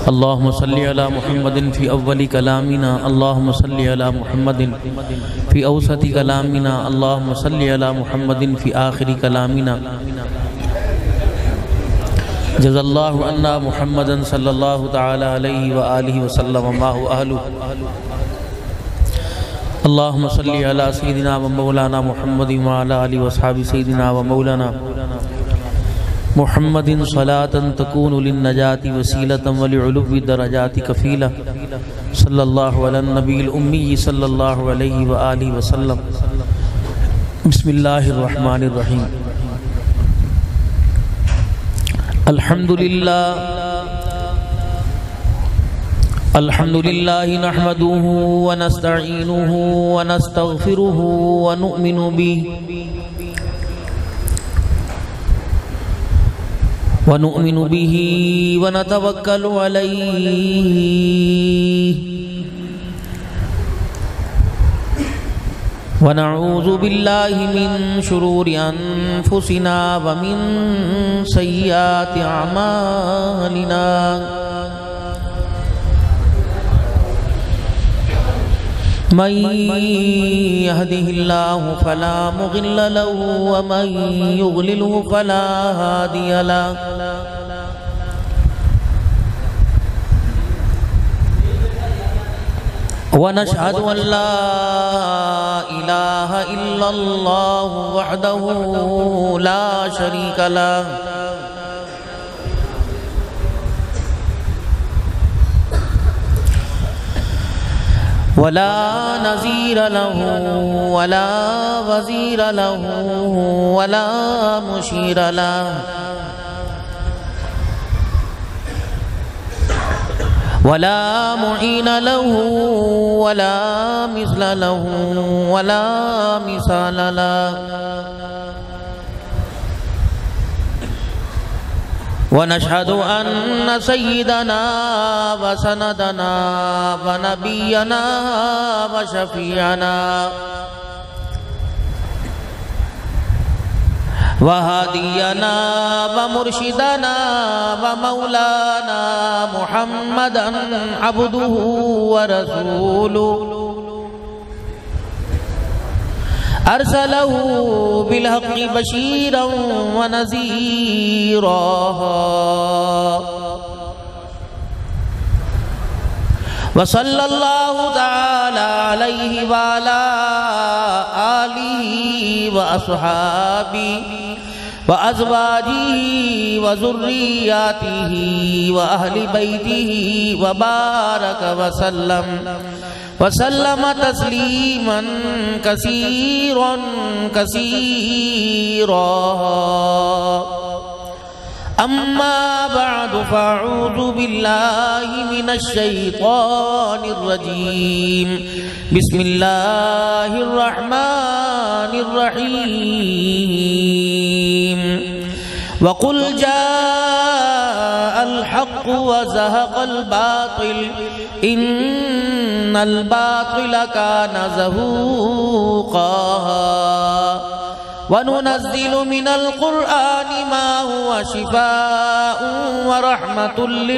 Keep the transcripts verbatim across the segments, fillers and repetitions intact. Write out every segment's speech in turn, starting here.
اللهم صل على محمد في أول كلامنا، اللهم صل على محمد في أوسط كلامنا، اللهم صل على محمد في آخر كلامنا. جزا الله عنا محمدا صلى الله تعالى عليه وآله وسلم ما هو أهله. اللهم صل على سيدنا ومولانا محمد وعلى آله وصحبه سيدنا ومولانا محمد صلاة تكون للنجاة وسيلة ولعلو الدرجات كفيلة. صلى الله على النبي الأمي صلى الله عليه وآله وسلم. بسم الله الرحمن الرحيم. الحمد لله الحمد لله نحمده ونستعينه ونستغفره ونؤمن به ونؤمن به ونتوكل عليه ونعوذ بالله من شرور أنفسنا ومن سيئات أعمالنا. من يهده الله فلا مضل له ومن يضلله فلا هادي له. ونشهد أن لا إله إلا الله وحده لا شريك له ولا نظير له ولا وزير له ولا مشير له ولا معين له ولا مثل له ولا مثال له. ونشهد أن سيدنا وسندنا ونبينا وشفيعنا وهادينا ومرشدنا ومولانا محمدا عبده ورسوله أرسله بالحق بشيرا ونذيرا وصلى الله تعالى عليه وعلى آله وأصحابه وأزواجه وذرياته وأهل بيته وبارك وسلم وسلم تسليما كثيرا كثيرا. أما بعد فأعوذ بالله من الشيطان الرجيم. بسم الله الرحمن الرحيم. وقل جاء الحق وزهق الباطل إن الباطل كان زهوقا. وننزل من القرآن ما هو شفاء ورحمة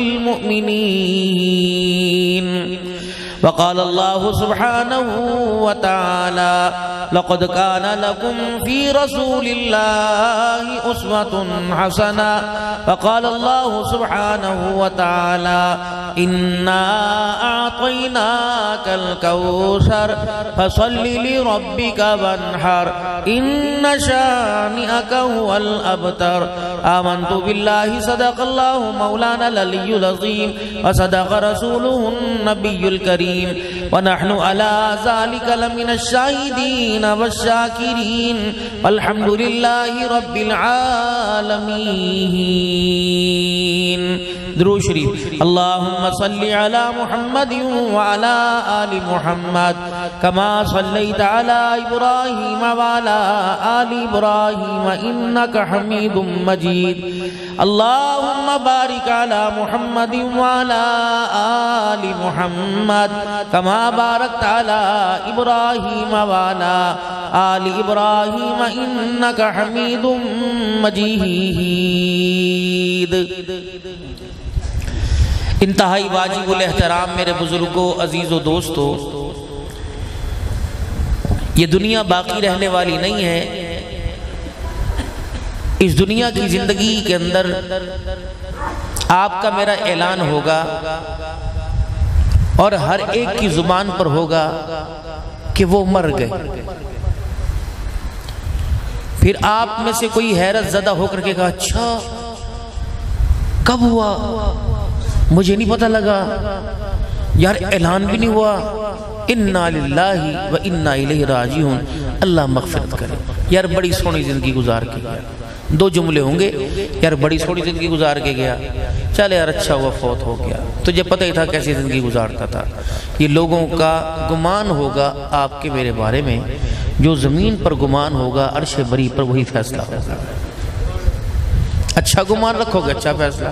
للمؤمنين. وقال الله سبحانه وتعالى لقد كان لكم في رسول الله أسوة حسنة. وقال الله سبحانه وتعالى إنا أعطيناك الكوثر فصل لربك وانحر إن شانئك هو الأبتر. آمنت بالله صدق الله مولانا العلي العظيم وصدق رسوله النبي الكريم ونحن على ذلك لمن الشاهدين والشاكرين والحمد لله رب العالمين. درود شریف. اللهم صل على محمد وعلى آل محمد كما صليت على إبراهيم وعلى آل إبراهيم إنك حميد مجيد. اللهم بارك على محمد وعلى آل محمد كما باركت على إبراهيم وعلى آل إبراهيم إنك حميد مجيد. انتہائی واجب الاحترام میرے بزرگوں، عزیز و دوستو، یہ دنیا باقی رہنے والی نہیں ہے۔ اس دنیا کی زندگی کے اندر آپ کا میرا اعلان ہوگا اور ہر ایک کی زبان پر ہوگا کہ وہ مر گئے۔ پھر آپ میں سے کوئی حیرت زدہ ہو کر کے کہا اچھا کب ہوا، مجھے نہیں پتہ لگا یار، اعلان بھی نہیں ہوا۔ انا للہ و انا الیہ راجعون، اللہ مغفرت کرے۔ یار بڑی سونی زندگی گزار کے گیا، دو جملے ہوں گے، یار بڑی سونی زندگی گزار کے گیا، چلے یار اچھا ہوا فوت ہو گیا، تجھے پتہ ہی تھا کیسی زندگی گزارتا تھا۔ یہ لوگوں کا گمان ہوگا آپ کے میرے بارے میں، جو زمین پر گمان ہوگا عرش بری پر وہی فیصلہ ہوگا۔ اچھا گمان رکھو گے اچھا فیصلہ۔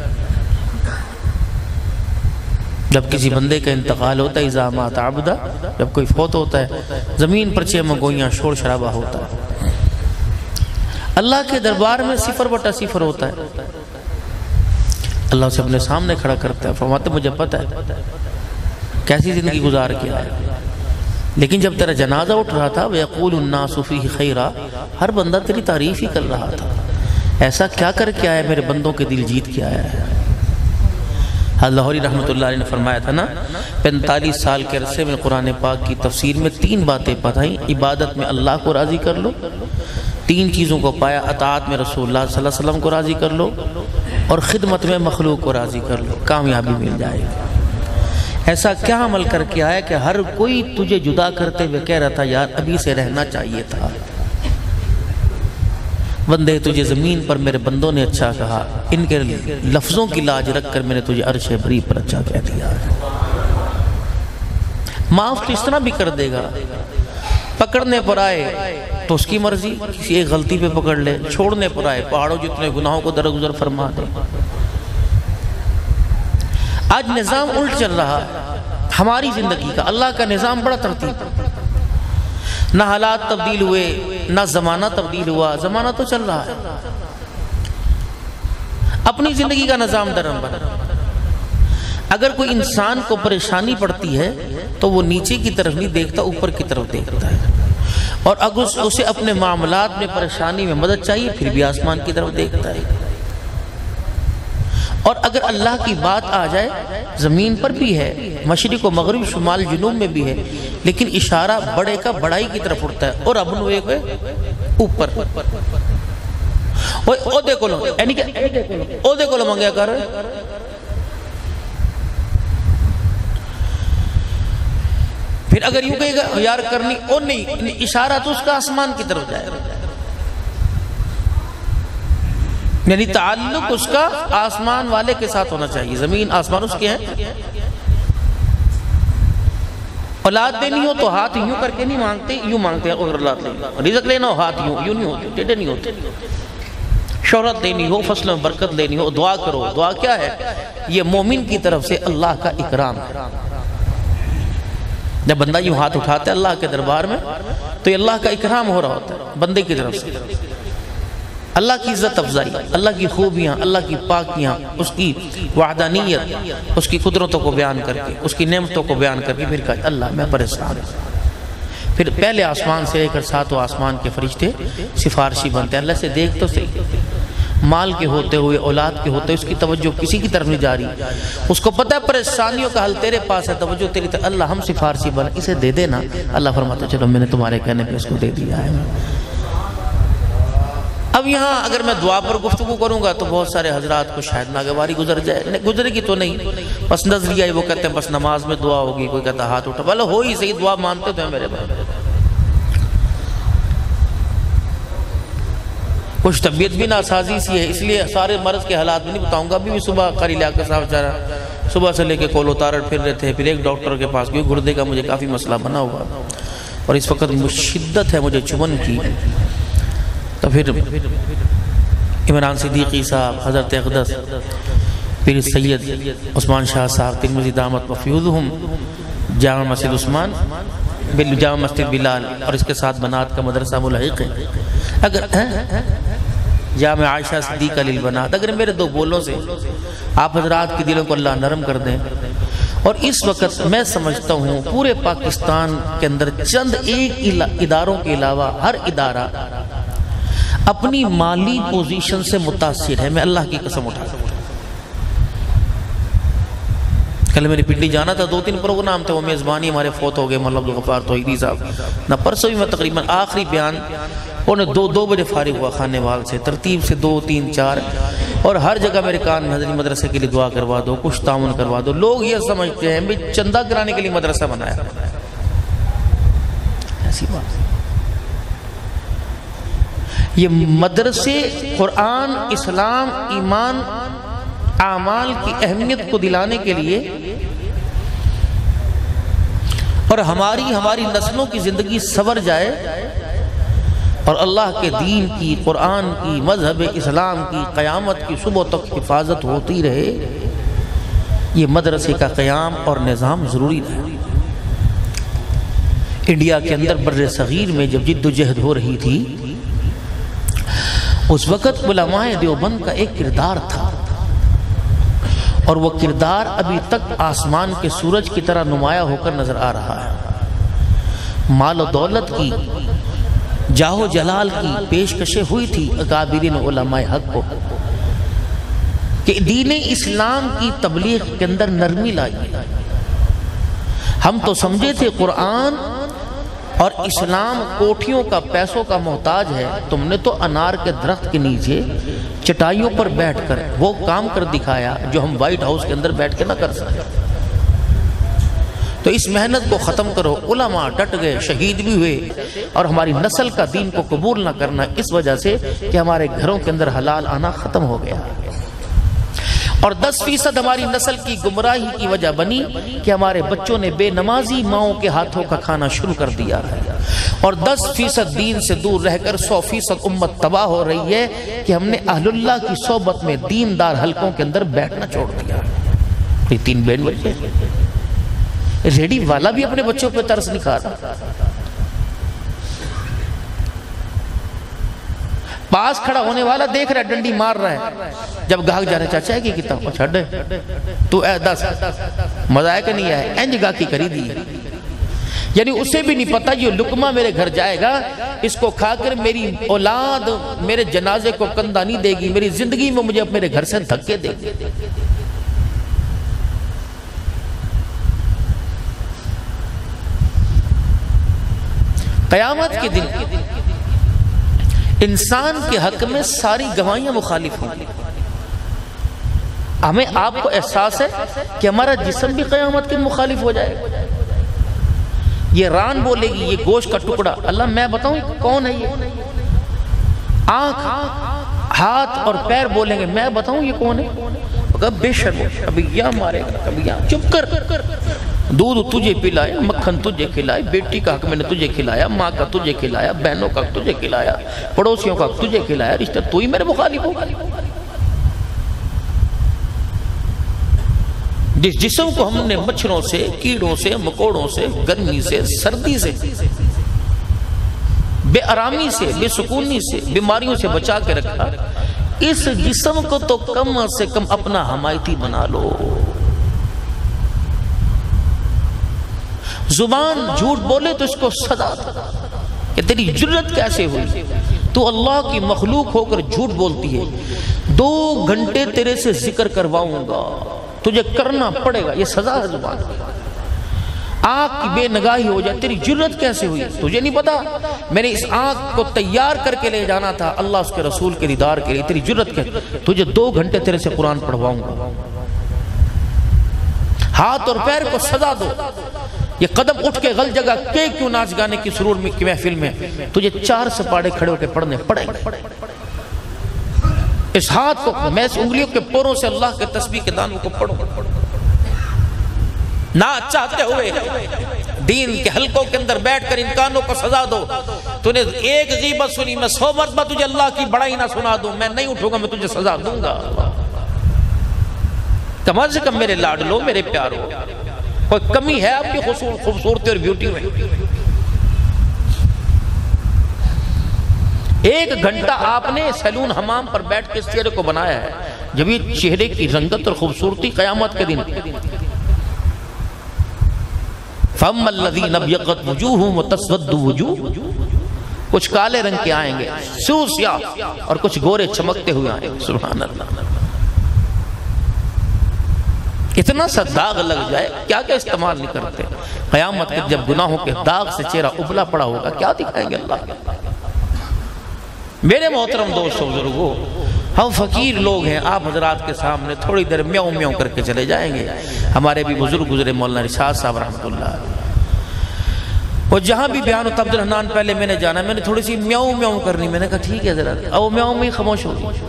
جب کسی بندے کا انتقال ہوتا ہے، اذا مات عبدا، جب کوئی فوت ہوتا ہے، زمین پر چھ مگویاں شور شرابہ ہوتا ہے، اللہ کے دربار میں صفر بٹا صفر ہوتا ہے۔ اللہ اسے اپنے سامنے کھڑا کرتا ہے، فرماتے مجھے پتہ ہے کیسی زندگی گزار کے آئے، لیکن جب تیرا جنازہ اٹھ رہا تھا وَيَقُولُ النَّاسُ فِيهِ خَيْرًا، ہر بندہ تیری تعریف ہی کر رہا تھا، ایسا کیا کر کے آیا میرے بندوں کے دل جیت کے آیا ہے۔ لاہوری رحمت اللہ علیہ نے فرمایا تھا نا، پینتالیس سال کے عرصے میں قرآن پاک کی تفسیر میں تین باتیں بتائیں، عبادت میں اللہ کو راضی کر لو، تین چیزوں کو پایا، اطاعت میں رسول اللہ صلی اللہ علیہ وسلم کو راضی کر لو، اور خدمت میں مخلوق کو راضی کر لو، کامیابی مل جائے گی۔ ایسا کیا عمل کر کے آیا کہ ہر کوئی تجھے جدا کرتے ہوئے کہہ رہا تھا یار ابھی سے رہنا چاہیے تھا، بندے تجھے زمین پر میرے بندوں نے اچھا کہا، ان کے لفظوں کی لاج رکھ کر میں نے تجھے عرش بری پر اچھا کہہ دیا۔ معاف تو اس طرح بھی کر دے گا، پکڑنے پر آئے تو اس کی مرضی، کسی ایک غلطی پہ پکڑ لے، چھوڑنے پر آئے پہاڑوں جتنے گناہوں کو درگزر فرما دے۔ آج نظام الٹ چل رہا ہماری زندگی کا، اللہ کا نظام بڑا ترتیب، نہ حالات تبدیل ہوئے نہ زمانہ تبدیل ہوا، زمانہ تو چل رہا ہے، اپنی زندگی کا نظام درہم بنا۔ اگر کوئی انسان کو پریشانی پڑتی ہے تو وہ نیچے کی طرف نہیں دیکھتا، اوپر کی طرف دیکھتا ہے، اور اگر اسے اپنے معاملات میں پریشانی میں مدد چاہیے پھر بھی آسمان کی طرف دیکھتا ہے، اور اگر اللہ کی بات آ جائے زمین پر بھی ہے، مشرق و مغرب شمال جنوب میں بھی ہے، لیکن اشارہ بڑے کا بڑائی کی طرف اٹھتا ہے، اور ابن ہوئے ہوئے اوپر او دیکھو لو یعنی کہ او دیکھو لو منگیا کر پھر اگر یوں کہے گا یار کرنی او نہیں، اشارہ تو اس کا آسمان کی طرف جائے گا، یعنی تعلق اس کا آسمان والے کے ساتھ ہونا چاہیے، زمین آسمان اس کے ہیں۔ اولاد دینی ہو تو ہاتھ یوں کر کے نہیں مانگتے، یوں مانگتے ہیں اور اولاد لینی، رزق لینا ہو ہاتھ یوں یوں نہیں ہوتے، ٹیڑے نہیں ہوتے۔ شہرت دینی ہو، فصل میں برکت لینی ہو، دعا کرو، دعا کیا ہے؟ یہ مومن کی طرف سے اللہ کا اکرام ہے۔ جب بندہ یوں ہاتھ اٹھاتا ہے اللہ کے دربار میں تو یہ اللہ کا اکرام ہو رہا ہوتا ہے بندے کی طرف سے، اللہ کی عزت افضائی، اللہ کی خوبیاں، اللہ کی پاکیاں، اس کی وحدانیت، اس کی قدرتوں کو بیان کر کے، اس کی نعمتوں کو بیان کر کے پھر کہا اللہ میں پریشان ہوں۔ پھر پہلے آسمان سے لے کر ساتوں آسمان کے فرشتے سفارشی بنتے ہیں، اللہ سے دیکھ تو صحیح، مال کے ہوتے ہوئے، اولاد کے ہوتے ہوئے اس کی توجہ کسی کی طرف نہیں جا رہی، اس کو پتہ ہے پریشانیوں کا حل تیرے پاس ہے، توجہ تیری طرف، اللہ ہم سفارشی بن، اسے دے دینا۔ اللہ فرماتا چلو میں نے تمہارے کہنے پہ اس کو دے دیا ہے۔ اب یہاں اگر میں دعا پر گفتگو کروں گا تو بہت سارے حضرات کو شاید ناگواری گزر جائے، گزرے گی تو نہیں، بس نظریہ ہی وہ کہتے ہیں بس نماز میں دعا ہوگی، کوئی کہتا ہاتھ اٹھا، بھلا ہو ہی صحیح، دعا مانتے تو ہیں میرے بھائی۔ کچھ طبیعت بھی ناسازی سی ہے، اس لیے سارے مرض کے حالات میں نہیں بتاؤں گا۔ ابھی بھی صبح قاری لیاقت صاحب چارہ صبح سے لے کے کولو تارڑ پھر رہے تھے، پھر ایک ڈاکٹر کے پاس گئے، گردے کا مجھے کافی مسئلہ بنا ہوا اور اس وقت شدت ہے مجھے چمن کی، تو پھر عمران صدیقی صاحب، حضرت اقدس پیر سید عثمان شاہ صاحب ترمذی دامت مفیوضہم، جامع مسجد عثمان، جامع مسجد بلال، اور اس کے ساتھ بنات کا مدرسہ ملحق ہے۔ اگر جامع عائشہ صدیقہ للبنات، اگر میرے دو بولوں سے آپ حضرات کے دلوں کو اللہ نرم کر دیں. اور اس وقت میں سمجھتا ہوں پورے پاکستان کے اندر چند ایک اداروں کے علاوہ ہر ادارہ اپنی مالی پوزیشن سے متاثر ہے. میں اللہ کی قسم اٹھاتا ہوں. کل میں نے پنڈی جانا تھا، دو تین پروگرام تھے، وہ میزبانی ہمارے فوت ہو گئے مولانا عبدالغفار توحیدی صاحب. نہ پرسوں بھی میں تقریباً آخری بیان انہیں دو دو بجے فارغ ہوا خانے وال سے، ترتیب سے دو تین چار، اور ہر جگہ میرے کان میں حضرت مدرسے کے لیے دعا کروا دو، کچھ تعاون کروا دو. لوگ یہ سمجھتے ہیں بھئی چندہ کرانے کے لیے مدرسہ بنایا. ایسی بات یہ مدرسے قرآن، اسلام، ایمان، اعمال کی اہمیت کو دلانے کے لیے اور ہماری ہماری نسلوں کی زندگی سنور جائے اور اللہ کے دین کی، قرآن کی، مذہب اسلام کی، قیامت کی صبح تک حفاظت ہوتی رہے، یہ مدرسے کا قیام اور نظام ضروری رہے. انڈیا کے اندر بر صغیر میں جب جد و جہد ہو رہی تھی، اس وقت علماء دیوبند کا ایک کردار تھا، اور وہ کردار ابھی تک آسمان کے سورج کی طرح نمایاں ہو کر نظر آ رہا ہے. مال و دولت کی، جاہ و جلال کی پیشکشیں ہوئی تھی اکابرین علماء حق کو کہ دین اسلام کی تبلیغ کے اندر نرمی لائی. ہم تو سمجھے تھے قرآن اور اسلام کوٹھیوں کا، پیسوں کا محتاج ہے. تم نے تو انار کے درخت کے نیچے چٹائیوں پر بیٹھ کر وہ کام کر دکھایا جو ہم وائٹ ہاؤس کے اندر بیٹھ کے نہ کر سکتے. تو اس محنت کو ختم کرو. علماء ڈٹ گئے، شہید بھی ہوئے، اور ہماری نسل کا دین کو قبول نہ کرنا اس وجہ سے کہ ہمارے گھروں کے اندر حلال آنا ختم ہو گیا. اور دس فیصد ہماری نسل کی گمراہی کی وجہ بنی کہ ہمارے بچوں نے بے نمازی ماؤں کے ہاتھوں کا کھانا شروع کر دیا ہے. اور دس فیصد دین سے دور رہ کر سو فیصد امت تباہ ہو رہی ہے کہ ہم نے اہل اللہ کی صحبت میں دیندار حلقوں کے اندر بیٹھنا چھوڑ دیا. یہ تین بین بچے، ریڈی والا بھی اپنے بچوں پہ ترس نہیں کھا رہا. پاس کھڑا ہونے والا دیکھ رہا ہے، ڈنڈی مار رہا ہے. جب گاہک جا رہے چاچا ہے کہ کتاب کو چھڑ تو اے دس مزائق نہیں ہے، اینج گاہ کی خریدی. یعنی اسے بھی نہیں پتا یہ لقمہ میرے گھر جائے گا، اس کو کھا کر میری اولاد میرے جنازے کو کندھا نہیں دے گی، میری زندگی میں مجھے میرے گھر سے دھکے دے گی. قیامت کے دن انسان کے حق میں ساری گواہیاں مخالف ہوں گی. ہمیں آپ کو احساس ہے کہ ہمارا جسم بھی قیامت کے مخالف ہو جائے گا. یہ ران بولے گی یہ گوشت کا ٹکڑا، اللہ میں بتاؤں کون ہے یہ؟ آنکھ، ہاتھ اور پیر بولیں گے میں بتاؤں یہ کون ہے؟ بے شرم، کبھی یہاں مارے گا، کبھی یہاں. چپ کر. دودھ تجھے پلایا، مکھن تجھے کھلایا، بیٹی کا حق میں نے تجھے کھلایا، ماں کا تجھے کھلایا، بہنوں کا حق تجھے کھلایا، پڑوسیوں کا حق تجھے کھلایا، رشتہ تو ہی میرے مخالف ہوگا. جس جسم کو ہم نے مچھروں سے، کیڑوں سے، مکوڑوں سے، گرمی سے، سردی سے، بے آرامی سے، بے سکونی سے، بیماریوں سے بچا کے رکھا، اس جسم کو تو کم سے کم اپنا حمایتی بنا لو. زبان جھوٹ بولے تو اس کو سزا دو کہ تیری جرت کیسے ہوئی، تو اللہ کی مخلوق ہو کر جھوٹ بولتی ہے. دو گھنٹے تیرے سے ذکر کرواؤں گا، تجھے کرنا پڑے گا، یہ سزا ہے زبان کی. آنکھ کی بے نگاہی ہو جائے، تیری جرت کیسے ہوئی، تجھے نہیں پتا میں نے اس آنکھ کو تیار کر کے لے جانا تھا اللہ اس کے رسول کے دیدار کے لیے، تیری جرت کیسے، تجھے دو گھنٹے تیرے سے قرآن پڑھواؤں گا. ہاتھ اور پیر کو سزا دو. یہ قدم اٹھ کے غلط جگہ کہ کیوں ناچ گانے کی سرور میں کی محفل میں، تجھے چار سپاڑے کھڑے ہو کے پڑھنے پڑیں گے. اس ہاتھ کو میں اس انگلیوں کے پوروں سے اللہ کے تسبیح کے دانوں کو پڑھوں. نہ چاہتے ہوئے دین کے حلقوں کے اندر بیٹھ کر ان کانوں کو سزا دو. تو نے ایک غیبت سنی، میں سو مرتبہ تجھے اللہ کی بڑائی نہ سنا دوں، میں نہیں اٹھوں گا، میں تجھے سزا دوں گا. کم از کم میرے لاڈلو، میرے پیارو، کوئی کمی ہے آپ کی خوبصورتی اور بیوٹی میں؟ ایک گھنٹہ آپ نے سیلون حمام پر بیٹھ کے اس چہرے کو بنایا ہے، جب یہ چہرے کی رنگت اور خوبصورتی قیامت کے دن فَأَمَّا الَّذِينَ ابْيَضَّتْ وُجُوهُهُمْ وَتَسْوَدُّ وُجُوهُ، کچھ کالے رنگ کے آئیں گے سیاہ سیاہ، اور کچھ گورے چمکتے ہوئے آئیں گے. سبحان اللہ، اتنا سا داغ لگ جائے کیا کیا استعمال نہیں کرتے. قیامت کے جب گناہوں کے داغ سے چہرہ ابلا پڑا ہوگا کیا دکھائیں گے اللہ. میرے محترم دوستو بزرگو، ہم فقیر لوگ ہیں، آپ حضرات کے سامنے تھوڑی دیر میاؤں میاؤں کر کے چلے جائیں گے. ہمارے بھی بزرگ گزرے مولانا رشاد صاحب رحمت اللہ، اور جہاں بھی بیان و عبد الرحمن پہلے میں نے جانا، میں نے تھوڑی سی میاؤں میاؤں کرنی، میں نے کہا ٹھیک ہے ذرا، او میاؤں میں خاموش ہو گئی.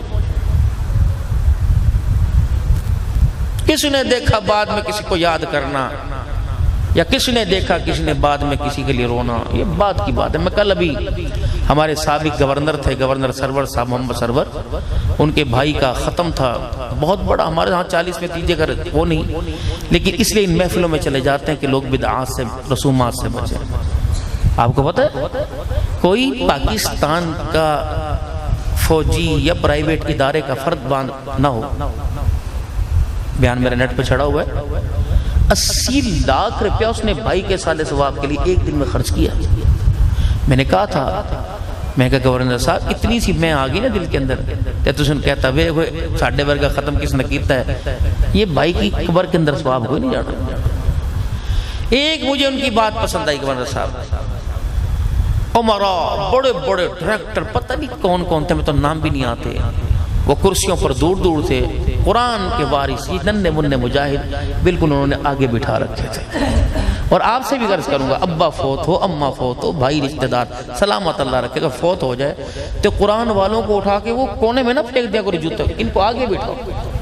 کسی نے دیکھا بعد میں کسی کو یاد کرنا، یا کسی نے دیکھا کسی نے بعد میں کسی کے لیے رونا، یہ بات کی بات ہے. میں کل ابھی ہمارے سابق گورنر تھے، گورنر سرور صاحب محمد سرور، ان کے بھائی کا ختم تھا، بہت بڑا، ہمارے ہاں چالیس میں تیجے کر وہ نہیں، لیکن اس لیے ان محفلوں میں چلے جاتے ہیں کہ لوگ بدعات سے رسومات سے بچیں. آپ کو پتہ ہے کوئی پاکستان کا فوجی یا پرائیویٹ ادارے کا فرد باند نہ ہو، بیان میرے نیٹ پہ چھڑا ہوا ہے، اسی لاکھ روپیہ اس نے بھائی کے سالے ثواب کے لیے ایک دن میں خرچ کیا. میں نے کہا تھا، میں کہا گورنر صاحب اتنی سی میں آگئی نا دل کے اندر، تے تو سن کہتا ہے وہ ساڑھے برگا ختم کس نے کیتا ہے، یہ بھائی کی قبر کے اندر ثواب ہوئی نہیں جانا. ایک مجھے ان کی بات پسند آئی گورنر صاحب، عمرہ بڑے بڑے ڈائریکٹر پتہ نہیں کون کون تھے، میں تو نام بھی نہیں آتے، وہ کرسیوں پر دور دور تھے، قرآن کے وارث، یہ ننھے منھے مجاہد بالکل انہوں نے آگے بٹھا رکھے تھے. اور آپ سے بھی غرض کروں گا، ابا فوت ہو، اماں فوت ہو، بھائی رشتہ دار سلامت اللہ رکھے، اگر فوت ہو جائے تو قرآن والوں کو اٹھا کے وہ کونے میں نہ پھینک دیا کرو جوتے، ان کو آگے بٹھاؤ.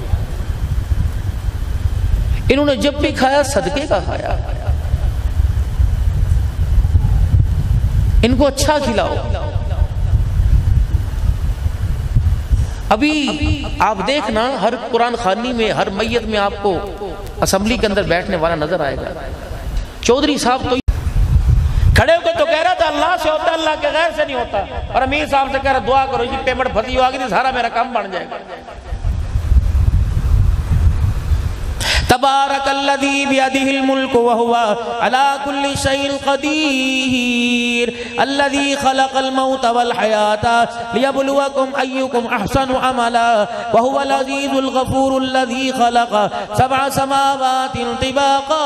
انہوں نے جب بھی کھایا صدقے کا کھایا، ان کو اچھا کھلاؤ. ابھی آپ دیکھنا ہر قرآن خوانی میں، ہر میت میں آپ کو اسمبلی کے اندر بیٹھنے والا نظر آئے گا. چودھری صاحب تو کھڑے ہو کے تو کہہ رہا تھا اللہ سے ہوتا ہے، اللہ کے غیر سے نہیں ہوتا، اور امیر صاحب سے کہہ رہا دعا کرو جی پیمنٹ پھنسی ہو آگئی تھی، سارا میرا کام بن جائے گا. تبارک الذی بیدہ الملک وہو علی کل شیء قدیر الذی خلق الموت والحیاۃ لیبلوکم ایکم احسن عملا وہو العزیز الغفور الذی خلق سبع سماوات طباقا.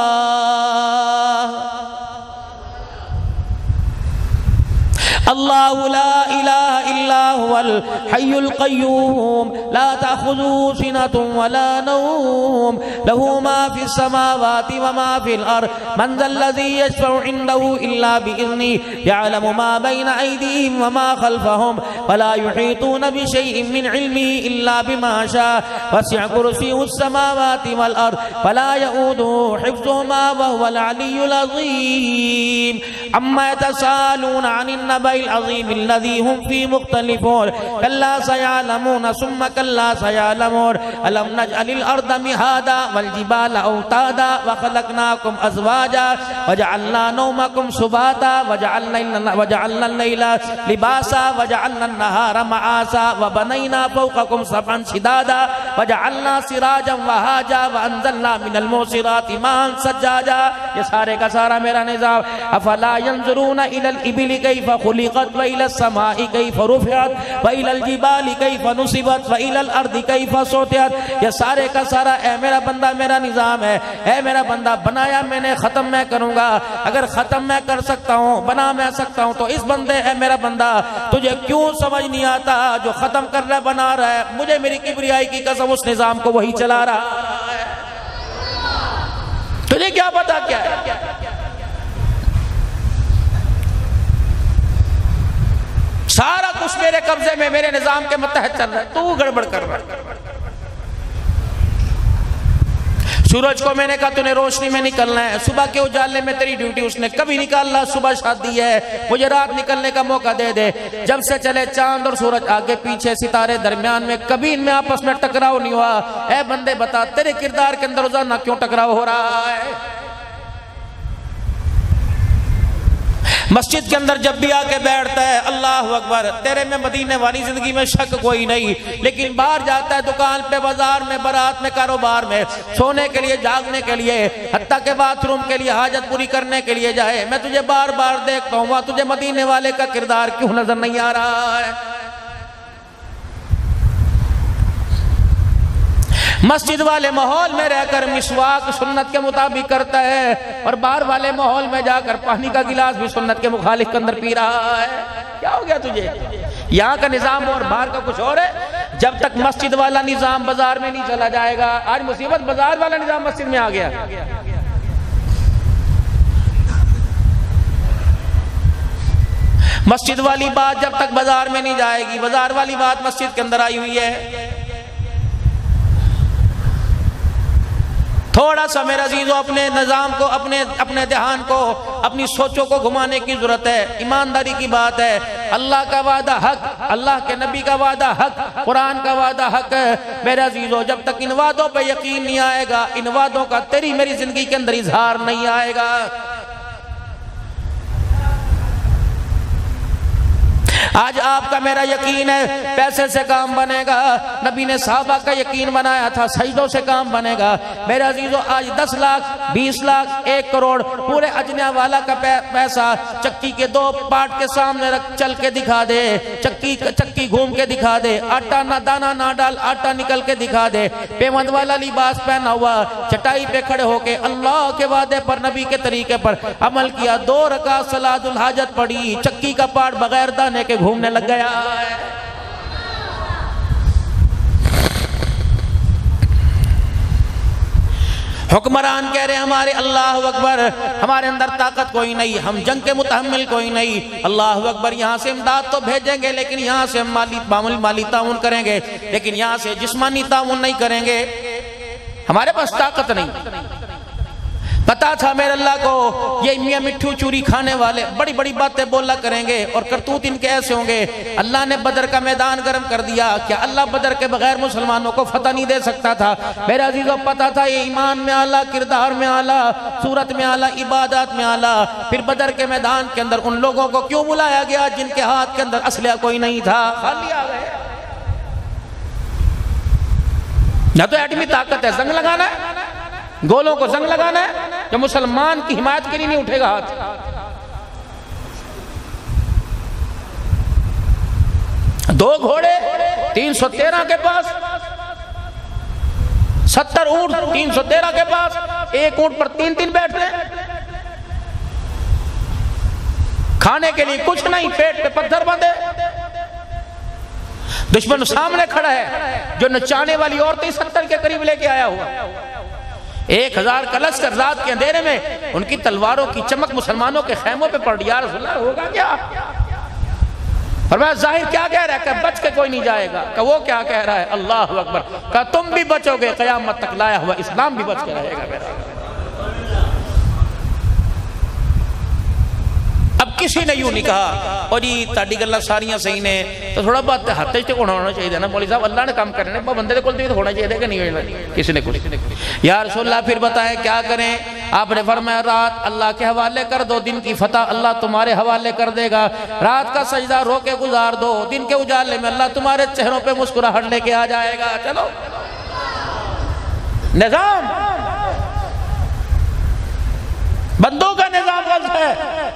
اللہ لا الہ الا هو الحی القیوم لا تأخذه سنة ولا نوم له ما في السماوات وما في الأرض من ذا الذي يشفع عنده إلا بإذنه يعلم ما بين أيديهم وما خلفهم ولا يحيطون بشيء من علمه إلا بما شاء وسع كرسيه السماوات والأرض ولا يؤوده حفظهما وهو العلي العظيم. عما يتساءلون عن النبأ العظیم الذی هم فی مختلفون کلا سیعلمون ثم کلا سیعلمون الم نجعل الارض مہادا والجبال اوتادا وخلقناکم ازواجا وجعلنا نومکم سباتا وجعلنا اللیل لباسا وجعلنا النہار معاسا وبنینا فوقکم سبعا شدادا وجعلنا سراجا وہاجا وانزلنا من المعصرات ماء سجاجا. یہ سارے کا سارا میرا نظام. افلا ينظرون الى الابل کیف خلقت وإلى السماء كيف رفعت وإلى الجبال كيف نصبت وإلى الأرض كيف سطحت. یہ سارے کا سارا اے میرا بندہ میرا نظام ہے. اے میرا بندہ بنایا میں نے، ختم میں کروں گا. اگر ختم میں کر سکتا ہوں، بنا میں سکتا ہوں، تو اس بندے اے میرا بندہ تجھے کیوں سمجھ نہیں آتا جو ختم کر رہا ہے بنا رہا ہے. مجھے میری کبریائی کی قسم اس نظام کو وہی چلا رہا ہے. تجھے کیا پتا کیا ہے؟ سارا کچھ میرے قبضے میں، میرے نظام کے متحد چل رہا ہے، تو گڑبڑ کر رہا ہے. سورج کو میں نے کہا تو نے روشنی میں نکلنا ہے، صبح کے اجالے میں تیری ڈیوٹی اس نے کبھی نکالنا، صبح شادی ہے مجھے رات نکلنے کا موقع دے دے. جب سے چلے چاند اور سورج آگے پیچھے ستارے درمیان میں، کبھی ان میں آپس میں ٹکراؤ نہیں ہوا. اے بندے بتا تیرے کردار کے اندر روزانہ کیوں ٹکراؤ ہو رہا ہے؟ مسجد کے اندر جب بھی آ کے بیٹھتا ہے اللہ اکبر، تیرے میں مدینے والی زندگی میں شک کوئی نہیں، لیکن باہر جاتا ہے دکان پہ، بازار میں، بارات میں، کاروبار میں، سونے کے لیے، جاگنے کے لیے، حتیٰ کہ باتھ روم کے لیے، حاجت پوری کرنے کے لیے جائے، میں تجھے بار بار دیکھتا ہوں، وہاں تجھے مدینے والے کا کردار کیوں نظر نہیں آ رہا ہے؟ مسجد والے ماحول میں رہ کر مسواک سنت کے مطابق کرتا ہے، اور باہر والے ماحول میں جا کر پانی کا گلاس بھی سنت کے مخالف کے اندر پی رہا ہے۔ کیا ہو گیا تجھے؟ یہاں کا نظام اور باہر کا کچھ اور ہے۔ جب تک مسجد والا نظام بازار میں نہیں چلا جائے گا، آج مصیبت بازار والا نظام مسجد میں آ گیا۔ مسجد والی بات جب تک بازار میں نہیں جائے گی، بازار والی بات مسجد کے اندر آئی ہوئی ہے۔ تھوڑا سا میرے عزیزو اپنے نظام کو، اپنے اپنے دھیان کو، اپنی سوچوں کو گھمانے کی ضرورت ہے۔ ایمانداری کی بات ہے، اللہ کا وعدہ حق، اللہ کے نبی کا وعدہ حق، قرآن کا وعدہ حق ہے۔ میرے عزیزو جب تک ان وعدوں پہ یقین نہیں آئے گا، ان وعدوں کا تیری میری زندگی کے اندر اظہار نہیں آئے گا۔ آج آپ کا میرا یقین ہے پیسے سے کام بنے گا، نبی نے صحابہ کا یقین بنایا تھا سجدوں سے کام بنے گا۔ میرے عزیزو آج دس لاکھ، بیس لاکھ، ایک کروڑ پورے اجنیا والا کا پیسہ چکی کے دو پارٹ کے سامنے رکھ چل کے دکھا دے، چکی چکی گھوم کے دکھا دے، آٹا نہ دانا نہ ڈال، آٹا نکل کے دکھا دے، پیمند والا لباس پہنا ہوا چٹائی پہ کھڑے ہو کے اللہ کے وعدے پر، نبی کے طریقے پر عمل کیا، دو رکعت صلاۃ الحاجت پڑھی، چکی کا پارٹ بغیر دانے کے گھومنے لگ گیا ہے۔ حکمران کہہ رہے ہیں ہمارے اللہ اکبر، ہمارے اندر طاقت کوئی نہیں، ہم جنگ کے متحمل کوئی نہیں، اللہ اکبر، یہاں سے امداد تو بھیجیں گے لیکن یہاں سے ہم مالی مالی تعاون کریں گے، لیکن یہاں سے جسمانی تعاون نہیں کریں گے، ہمارے پاس طاقت نہیں۔ پتا تھا میرے اللہ کو یہ میاں مٹھو چوری کھانے والے بڑی بڑی باتیں بولا کریں گے اور کرتوت ان کے ایسے ہوں گے۔ اللہ نے بدر کا میدان گرم کر دیا، کیا اللہ بدر کے بغیر مسلمانوں کو فتح نہیں دے سکتا تھا؟ میرے عزیزوں پتا تھا یہ ایمان میں اعلیٰ، کردار میں اعلیٰ، صورت میں اعلیٰ، عبادات میں اعلیٰ، پھر بدر کے میدان کے اندر ان لوگوں کو کیوں بلایا گیا جن کے ہاتھ کے اندر اسلحہ کوئی نہیں تھا؟ خالی آ گئے۔ نہ تو ایٹمی طاقت ہے، زنگ لگانا ہے، گولوں کو زنگ لگانا ہے، جو مسلمان کی حمایت کے لیے نہیں اٹھے گا ہاتھ۔ دو گھوڑے تین سو تیرہ کے پاس، ستر اونٹ تین سو تیرہ کے پاس، ایک اونٹ پر تین تین بیٹھ رہے، کھانے کے لیے کچھ نہیں، پیٹ پہ پتھر بندھے، دشمن سامنے کھڑا ہے، جو نچانے والی عورتیں ستر کے قریب لے کے آیا ہوا، ایک ہزار کا لشکر رات کے اندھیرے میں، ان کی تلواروں کی چمک مسلمانوں کے خیموں پہ پڑ، یا رسول اللہ ہوگا کیا؟ فرمایا ظاہر کیا کہہ رہا ہے کہ بچ کے کوئی نہیں جائے گا، کہ وہ کیا کہہ رہا ہے؟ اللہ اکبر، کہ تم بھی بچو گے، قیامت تک لایا ہوا اسلام بھی بچ کے رہے گا میرا۔ اب کسی نے یوں نہیں کہا اور جی تاڑی گلہ ساریاں صحیح نے تو تھوڑا بات ہاتھ تے کونا ہونا چاہیے نا، مولوی صاحب اللہ نے کام کرنے بندے کو ہونا چاہیے کہ نہیں ہونا، کسی نے کچھ۔ یا رسول اللہ پھر بتائیں کیا کریں؟ آپ نے فرمایا رات اللہ کے حوالے کر دو، دن کی فتح اللہ تمہارے حوالے کر دے گا، رات کا سجدہ رو کے گزار دو، دن کے اجالے میں اللہ تمہارے چہروں پہ مسکراہٹ لے کے آ جائے گا۔ چلو نظام، بندوں کا نظام غلط ہے۔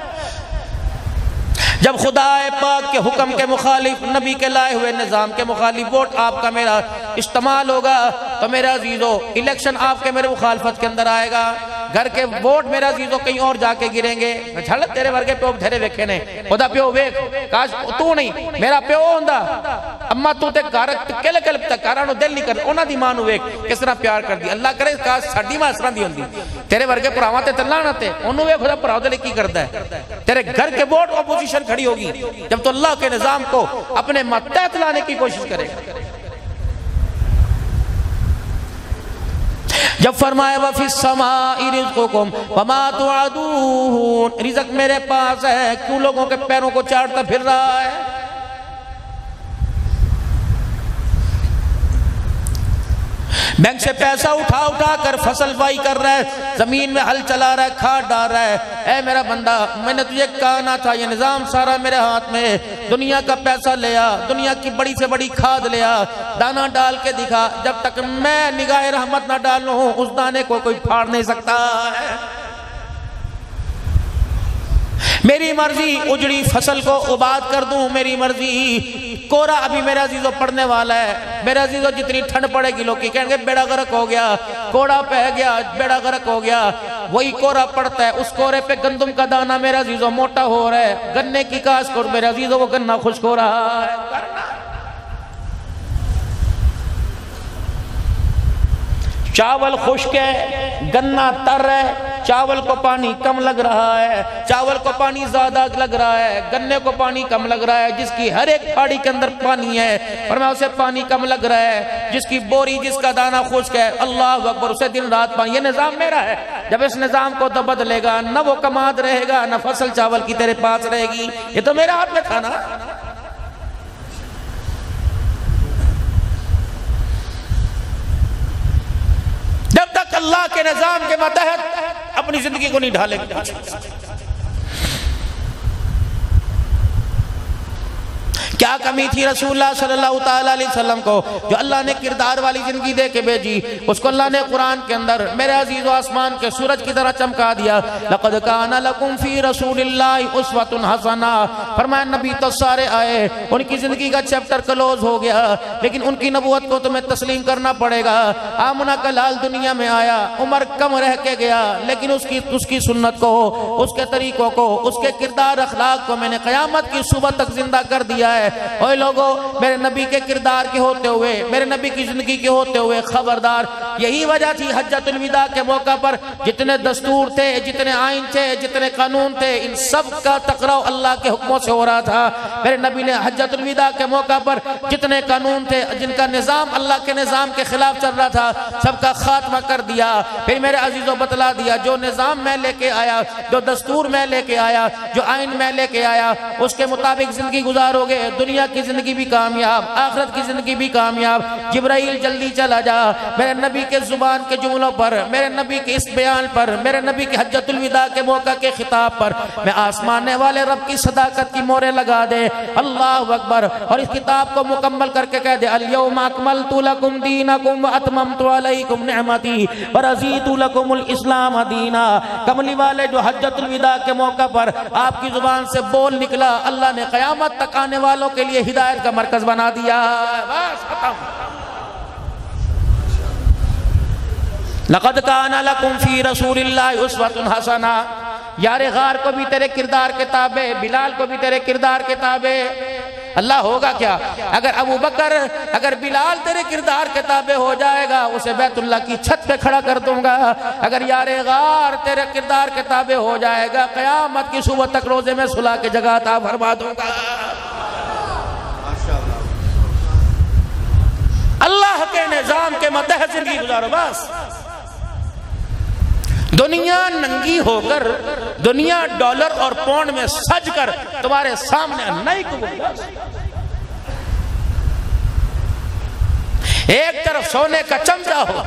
جب خدا پاک کے حکم کے مخالف، نبی کے لائے ہوئے نظام کے مخالف ووٹ آپ کا میرا استعمال ہوگا تو میرا عزیزو الیکشن آپ کے میرے مخالفت کے اندر آئے گا، گھر کے ووٹ میرا عزیزو کہیں اور جا کے گریں گے۔ جھلت تیرے ورگے پیو بھیرے ویکھے نے، خدا پیو ویکھ، کاش تو نہیں میرا پیو ہوندا، اما تو تے کارک کلے کلے تک کارانو دل نہیں کر، اونا دی مانو ویکھ کس طرح پیار کر دی، اللہ کرے کاش ساڈی ماں اس طرح دی ہوندی، تیرے ورگے پراواں تے تلاں نہ تے اونوں ویکھ خدا پراو دے لئی کی کردا ہے، تیرے گھر کے ووٹ اپوزیشن کھڑی ہوگی جب تو اللہ کے نظام کو اپنے ماتحت لانے کی کوشش کرے گا۔ جب فرمایا وَفِي السَّمَاءِ رِزْقُكُمْ وَمَا تُوعَدُونَ، رزق میرے پاس ہے، کیوں لوگوں کے پیروں کو چاٹتا پھر رہا ہے؟ بینک سے پیسہ اٹھا اٹھا کر فصل بائی کر رہا ہے، زمین میں ہل چلا رہا ہے، کھاد ڈال رہا ہے. اے میرا بندہ، میں نے تجھے کہنا تھا، یہ نظام سارا میرے ہاتھ میں، دنیا کا پیسہ لیا، دنیا کی بڑی سے بڑی کھاد لیا، دانہ ڈال کے دکھا، جب تک میں نگاہ رحمت نہ ڈالوں اس دانے کو کوئی پھاڑ نہیں سکتا ہے. میری مرضی اجڑی فصل کو آباد کر دوں، میری مرضی. کورا ابھی میرا عزیزو پڑھنے والا ہے، میرا عزیزو جتنی ٹھنڈ پڑے گی لوگ کی کہیں گے بیڑا غرق ہو گیا، کوڑا پہ گیا، بیڑا غرق ہو گیا. وہی کورا پڑتا ہے، اس کورے پہ گندم کا دانہ میرا عزیزو موٹا ہو رہا ہے، گنے کی کاش کر میرا عزیزو وہ گنہ خشک ہو رہا ہے. چاول خشک ہے، گنا تر ہے، چاول کو پانی کم لگ رہا ہے، چاول کو پانی زیادہ لگ رہا ہے، گنے کو پانی کم لگ رہا ہے. جس کی ہر ایک پہاڑی کے اندر پانی ہے فرمایا اسے پانی کم لگ رہا ہے. جس کی بوری، جس کا دانہ خشک ہے، اللہ اکبر، اسے دن رات پانی. یہ نظام میرا ہے. جب اس نظام کو تو بدلے گا، نہ وہ کماد رہے گا، نہ فصل چاول کی تیرے پاس رہے گی. یہ تو میرے ہاتھ میں تھا نا. جب تک اللہ کے نظام کے ماتحت اپنی زندگی کو نہیں ڈھالے گا. کیا کمی تھی رسول اللہ صلی اللہ تعالیٰ علیہ وسلم کو جو اللہ نے کردار والی زندگی دے کے بھیجی؟ اس کو اللہ نے قرآن کے اندر میرے عزیز و آسمان کے سورج کی طرح چمکا دیا. لَقَدْ كَانَ لَكُمْ فِي رَسُولِ اللَّهِ أُسْوَةٌ حَسَنَةٌ. فرمایا نبی تو سارے آئے، ان کی زندگی کا چیپٹر کلوز ہو گیا، لیکن ان کی نبوت کو تمہیں تسلیم کرنا پڑے گا. آمنہ کا لال دنیا میں آیا، عمر کم رہ کے گیا، لیکن اس کی اس کی سنت کو، اس کے طریقوں کو، اس کے کردار اخلاق کو میں نے قیامت کی صبح تک زندہ کر دیا ہے. اوے لوگوں، میرے نبی کے کردار کے ہوتے ہوئے، میرے نبی کی زندگی کے ہوتے ہوئے خبردار. یہی وجہ تھی حجۃ الوداع کے موقع پر جتنے دستور تھے، جتنے آئین تھے، جتنے قانون تھے، ان سب کا ٹکراؤ اللہ کے حکموں سے ہو رہا تھا. میرے نبی نے حجۃ الوداع کے موقع پر جتنے قانون تھے، جن کا نظام اللہ کے نظام کے خلاف چل رہا تھا، سب کا خاتمہ کر دیا. پھر میرے عزیزوں بتلا دیا، جو نظام میں لے کے آیا، جو دستور میں لے کے آیا، جو آئین میں لے کے آیا، اس کے مطابق زندگی گزارو گے، دنیا کی زندگی بھی کامیاب، آخرت کی زندگی بھی کامیاب. جبرائیل جلدی چلا جا، میرے نبی کے زبان کے جملوں پر، میرے نبی کے اس بیان پر، میرے نبی کے حجۃ الوداع کے موقع کے خطاب پر میں آسمانے والے رب کی صداقت کی مورے لگا دے. اللہ اکبر. اور اس کتاب کو مکمل کر کے کہہ دے الیوم اکملت لکم دینکم واتممت علیکم نعمتی ورضیت لکم الاسلام دینا. کملی والے جو حجۃ الوداع کے موقع پر آپ کی زبان سے بول نکلا، اللہ نے قیامت تک آنے والوں کے لیے ہدایت کا مرکز بنا دیا. بس ختم. لَقَدْ كَانَ لَكُمْ فِي رَسُولِ اللَّهِ أُسْوَةٌ حَسَنَةٌ. یار غار کو بھی تیرے کردار کے تابع، بلال کو بھی تیرے کردار کے تابع. اللہ ہوگا کیا اگر ابو بکر، اگر بلال تیرے کردار کے تابع ہو جائے گا، اسے بیت اللہ کی چھت پہ کھڑا کر دوں گا. اگر یار غار تیرے کردار کے تابع ہو جائے گا، قیامت کی صبح تک روزے میں صلح کے جگہ عطا فرما دوں گا. اللہ کے نظام کے متحد زندگی گزارو. بس دنیا ننگی ہو کر، دنیا ڈالر اور پونڈ میں سج کر تمہارے سامنے نہیں قبول. ایک طرف سونے کا چمچہ ہو،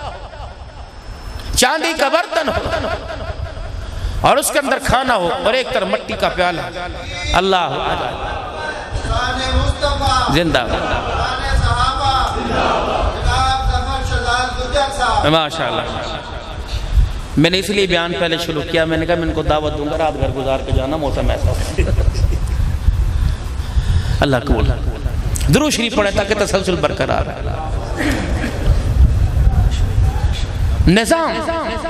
چاندی کا برتن ہو، اور اس کے اندر کھانا ہو، اور ایک طرف مٹی کا پیالہ. اللہ زندہ ماشاء اللہ. میں نے اس لیے بیان پہلے شروع کیا، میں نے کہا میں ان کو دعوت دوں گا، رات گھر گزار کے جانا، موسم ایسا. اللہ قبول. درود شریف پڑھیں تاکہ تسلسل برقرار ہے. نظام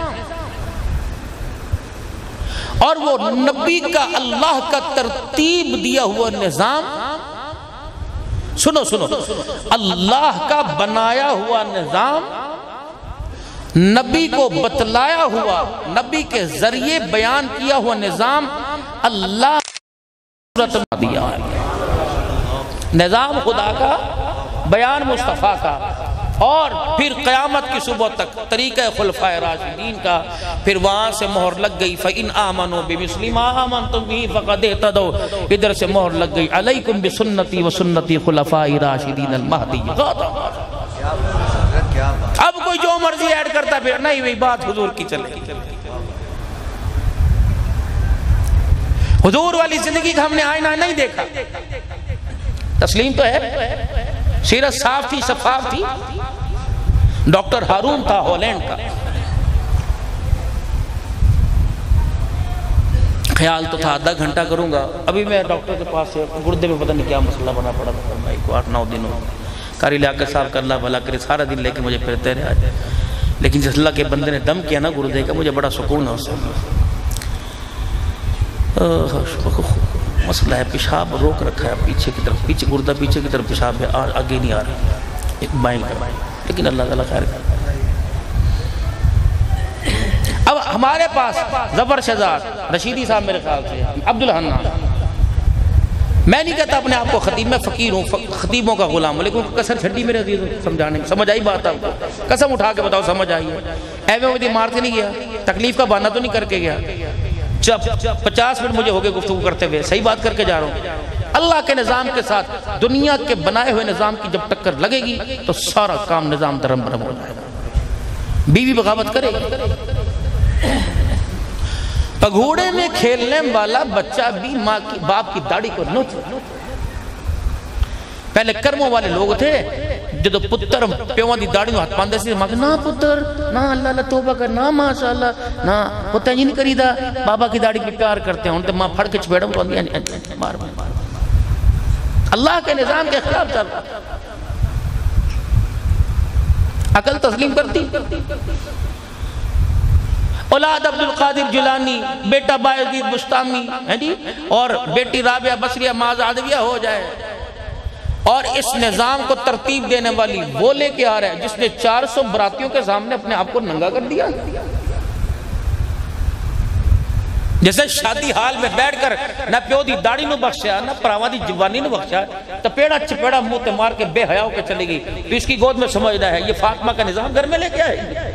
اور وہ نبی کا اللہ کا ترتیب دیا ہوا نظام. سنو سنو اللہ کا بنایا ہوا نظام، نبی کو بتلایا ہوا، نبی کے ذریعے بیان کیا ہوا نظام اللہ نے دیا ہے. نظام خدا کا، بیان مصطفیٰ کا، اور پھر قیامت کی صبح تک طریقہ خلفائے راشدین کا. پھر وہاں سے مہر لگ گئی فَإِنْ آمَنُوا بِمِثْلِ مَا آمَنْتُمْ بِهِ فَقَدْ اهْتَدَوْا. ادھر سے مہر لگ گئی عَلَيْكُمْ بِسُنَّتِي وَسُنَّتِ خُلَفَاءِ راشدین المہدیین. اب مرضی ایڈ کرتا پھر نہیں وہی بات حضور کی چلے گی. حضور والی زندگی کا ہم نے آئینہ نہیں دیکھا. تسلیم تو ہے, سیرت صاف تھی, شفاف تھی. ڈاکٹر ہارون تھا ہالینڈ کا, خیال تو تھا آدھا گھنٹہ کروں گا. ابھی میں ڈاکٹر کے پاس سے گردے میں پتہ نہیں کیا مسئلہ بنا پڑا تھا بھائی کو, آٹھ نو دنوں کاری علاقے صاحب کر اللہ بھلا کرے, سارا دن لے کے مجھے پھرتے رہے. لیکن جس اللہ کے بندے نے دم کیا نا گردے کا, مجھے بڑا سکون ہے اس سے. مسئلہ ہے پیشاب روک رکھا ہے پیچھے کی طرف, پیچھے گردہ پیچھے کی طرف پیشاب ہے, آگے نہیں آ رہا, ایک بائیں کا, لیکن اللہ تعالیٰ خیر کرتا ہے. اب ہمارے پاس ظفر شہزاد رشیدی صاحب میرے خیال سے, عبدالحنان, میں نہیں کہتا اپنے آپ کو خطیب, میں فقیر ہوں, خطیبوں کا غلام ہوں, لیکن کسر چھڑی میرے عزیز سمجھانے میں. سمجھ آئی بات آپ کو؟ قسم اٹھا کے بتاؤ سمجھ آئی ہے؟ اے میں مجھے مارتے نہیں گیا, تکلیف کا بہانہ تو نہیں کر کے گیا. جب پچاس منٹ مجھے ہو گئے گفتگو کرتے ہوئے, صحیح بات کر کے جا رہا ہوں. اللہ کے نظام کے ساتھ دنیا کے بنائے ہوئے نظام کی جب ٹکر لگے گی تو سارا کام نظام درم برم ہو جائے گا. بیوی بغاوت کرے گی, پگھوڑے میں کھیلنے والا بچہ بھی ماں کی باپ کی داڑھی کو نوچ. پہلے کرموں والے لوگ تھے جدو پتر پیوان دی داڑھی نو ہاتھ پاندے سے, ماں کہ نا پتر, نا اللہ اللہ توبہ کر, نا ماشاءاللہ, نا پتہ ہی نہیں کری دا, بابا کی داڑھی پہ پیار کرتے ہیں. انتے ماں پھڑ کے چھپیڑا ہوں تو مار مار. اللہ کے نظام کے خلاف چل رہا, عقل تسلیم کرتی. اولاد عبدالقادر جیلانی, بیٹا بایزید بستامی اور بیٹی رابعہ بصریہ معاذ عدویہ ہو جائے, اور اس نظام کو ترتیب دینے والی وہ لے کے آ رہا ہے جس نے چار سو براتیوں کے سامنے اپنے آپ کو ننگا کر دیا. جیسے شادی حال میں بیٹھ کر نہ پیو دی داڑھی نو بخشیا, نہ پراواں دی جوانی نو بخشیا, تپیڑا چپیڑا منہ تے مار کے بے حیا ہو کے چلے گئی. تو اس کی گود میں سمجھ رہا ہے یہ فاطمہ کا نظام گھر میں لے کے آئے.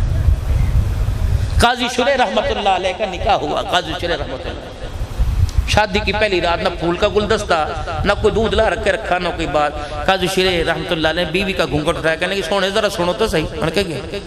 قاضی شریح رحمت اللہ علیہ کا نکاح ہوا. قاضی شریح رحمت اللہ, شادی کی پہلی رات نہ پھول کا گلدستہ, نہ کوئی دودھ لا رکھ کے رکھا, نہ کوئی بات. قاضی شریح رحمت اللہ علیہ بیوی کا گھونگھٹ اٹھایا, کہنے کہ سونے ذرا سنو تو صحیح. انہوں نے کہا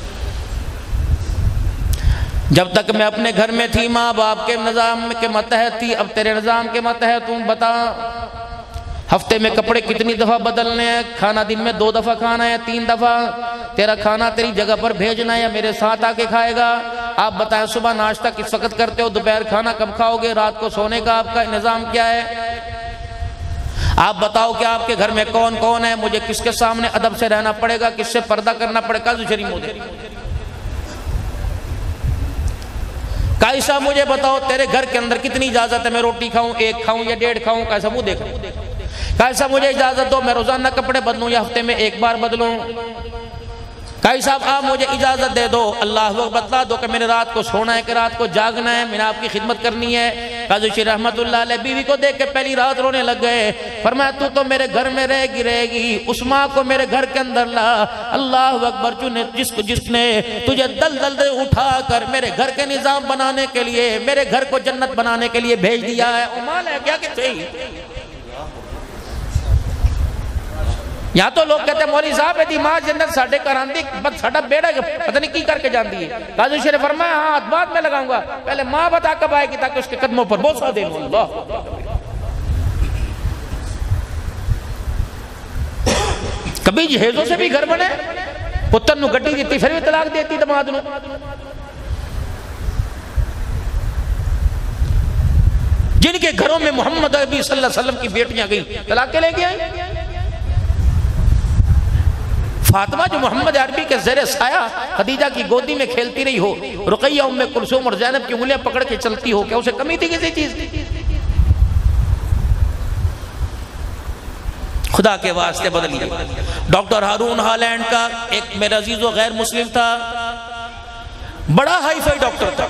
جب تک میں اپنے گھر میں تھی ماں باپ کے نظام کے ماتحت تھی, اب تیرے نظام کے ماتحت تم بتا ہفتے میں کپڑے کتنی دفعہ بدلنے ہیں, کھانا دن میں دو دفعہ کھانا ہے, تین دفعہ, تیرا کھانا تیری جگہ پر بھیجنا ہے یا میرے ساتھ آ کے کھائے گا. آپ بتائیں صبح ناشتہ کس وقت کرتے ہو, دوپہر کھانا کب کھاؤ گے, رات کو سونے کا آپ کا نظام کیا ہے, آپ بتاؤ کہ آپ کے گھر میں کون کون ہے, مجھے کس کے سامنے ادب سے رہنا پڑے گا, کس سے پردہ کرنا پڑے گا. شریف مودے کیسا مجھے بتاؤ تیرے گھر کے اندر کتنی اجازت ہے, میں روٹی کھاؤں, ایک کھاؤں یا ڈیڑھ کھاؤں, کیسا منہ دیکھوں. کیسا مجھے اجازت دو میں روزانہ کپڑے بدلوں یا ہفتے میں ایک بار بدلوں. کیسا آپ مجھے اجازت دے دو, اللہ کو بتلا دو کہ میں نے رات کو سونا ہے کہ رات کو جاگنا ہے, میں نے آپ کی خدمت کرنی ہے. قاضی شریح رحمت اللہ علیہ بیوی کو دیکھ کے پہلی رات رونے لگ گئے. فرمایا تو تو میرے گھر میں رہ گی رہے گی, اس ماں کو میرے گھر کے اندر لا. اللہ اکبر, چنے جس کو جس نے تجھے دل دل دے اٹھا کر میرے گھر کے نظام بنانے کے لیے, میرے گھر کو جنت بنانے کے لیے بھیج دیا ہے. امال ہے کیا کہ صحیح. یہاں تو لوگ کہتے ہیں مولوی صاحب ہے دی ماں جنت ساڑھے کراندی بس ساڑھا بیڑا پتہ نہیں کی کر کے جان دیئے. قاضی شریف فرمایا ہاں ہاتھ بات میں لگاؤں گا, پہلے ماں بتا کب آئے گی تاکہ اس کے قدموں پر بوسہ دے لوں. اللہ کبھی جہیزوں سے بھی گھر بنے, پتر نو گٹی دیتی پھر بھی طلاق دیتی دماد نو. جن کے گھروں میں محمد عربی صلی اللہ علیہ وسلم کی بیٹیاں گئیں طلاق کے لے کے آئیں. فاطمہ جو محمد عربی کے زیر سایہ خدیجہ کی گودی میں کھیلتی رہی ہو, رقیہ ام کلثوم اور زینب کی انگلیاں پکڑ کے چلتی ہو, کیا اسے کمی تھی کسی چیز کی؟ خدا کے واسطے بدلیے. ڈاکٹر ہارون ہالینڈ کا ایک میرا عزیز و غیر مسلم تھا, بڑا ہائی فائی ڈاکٹر تھا,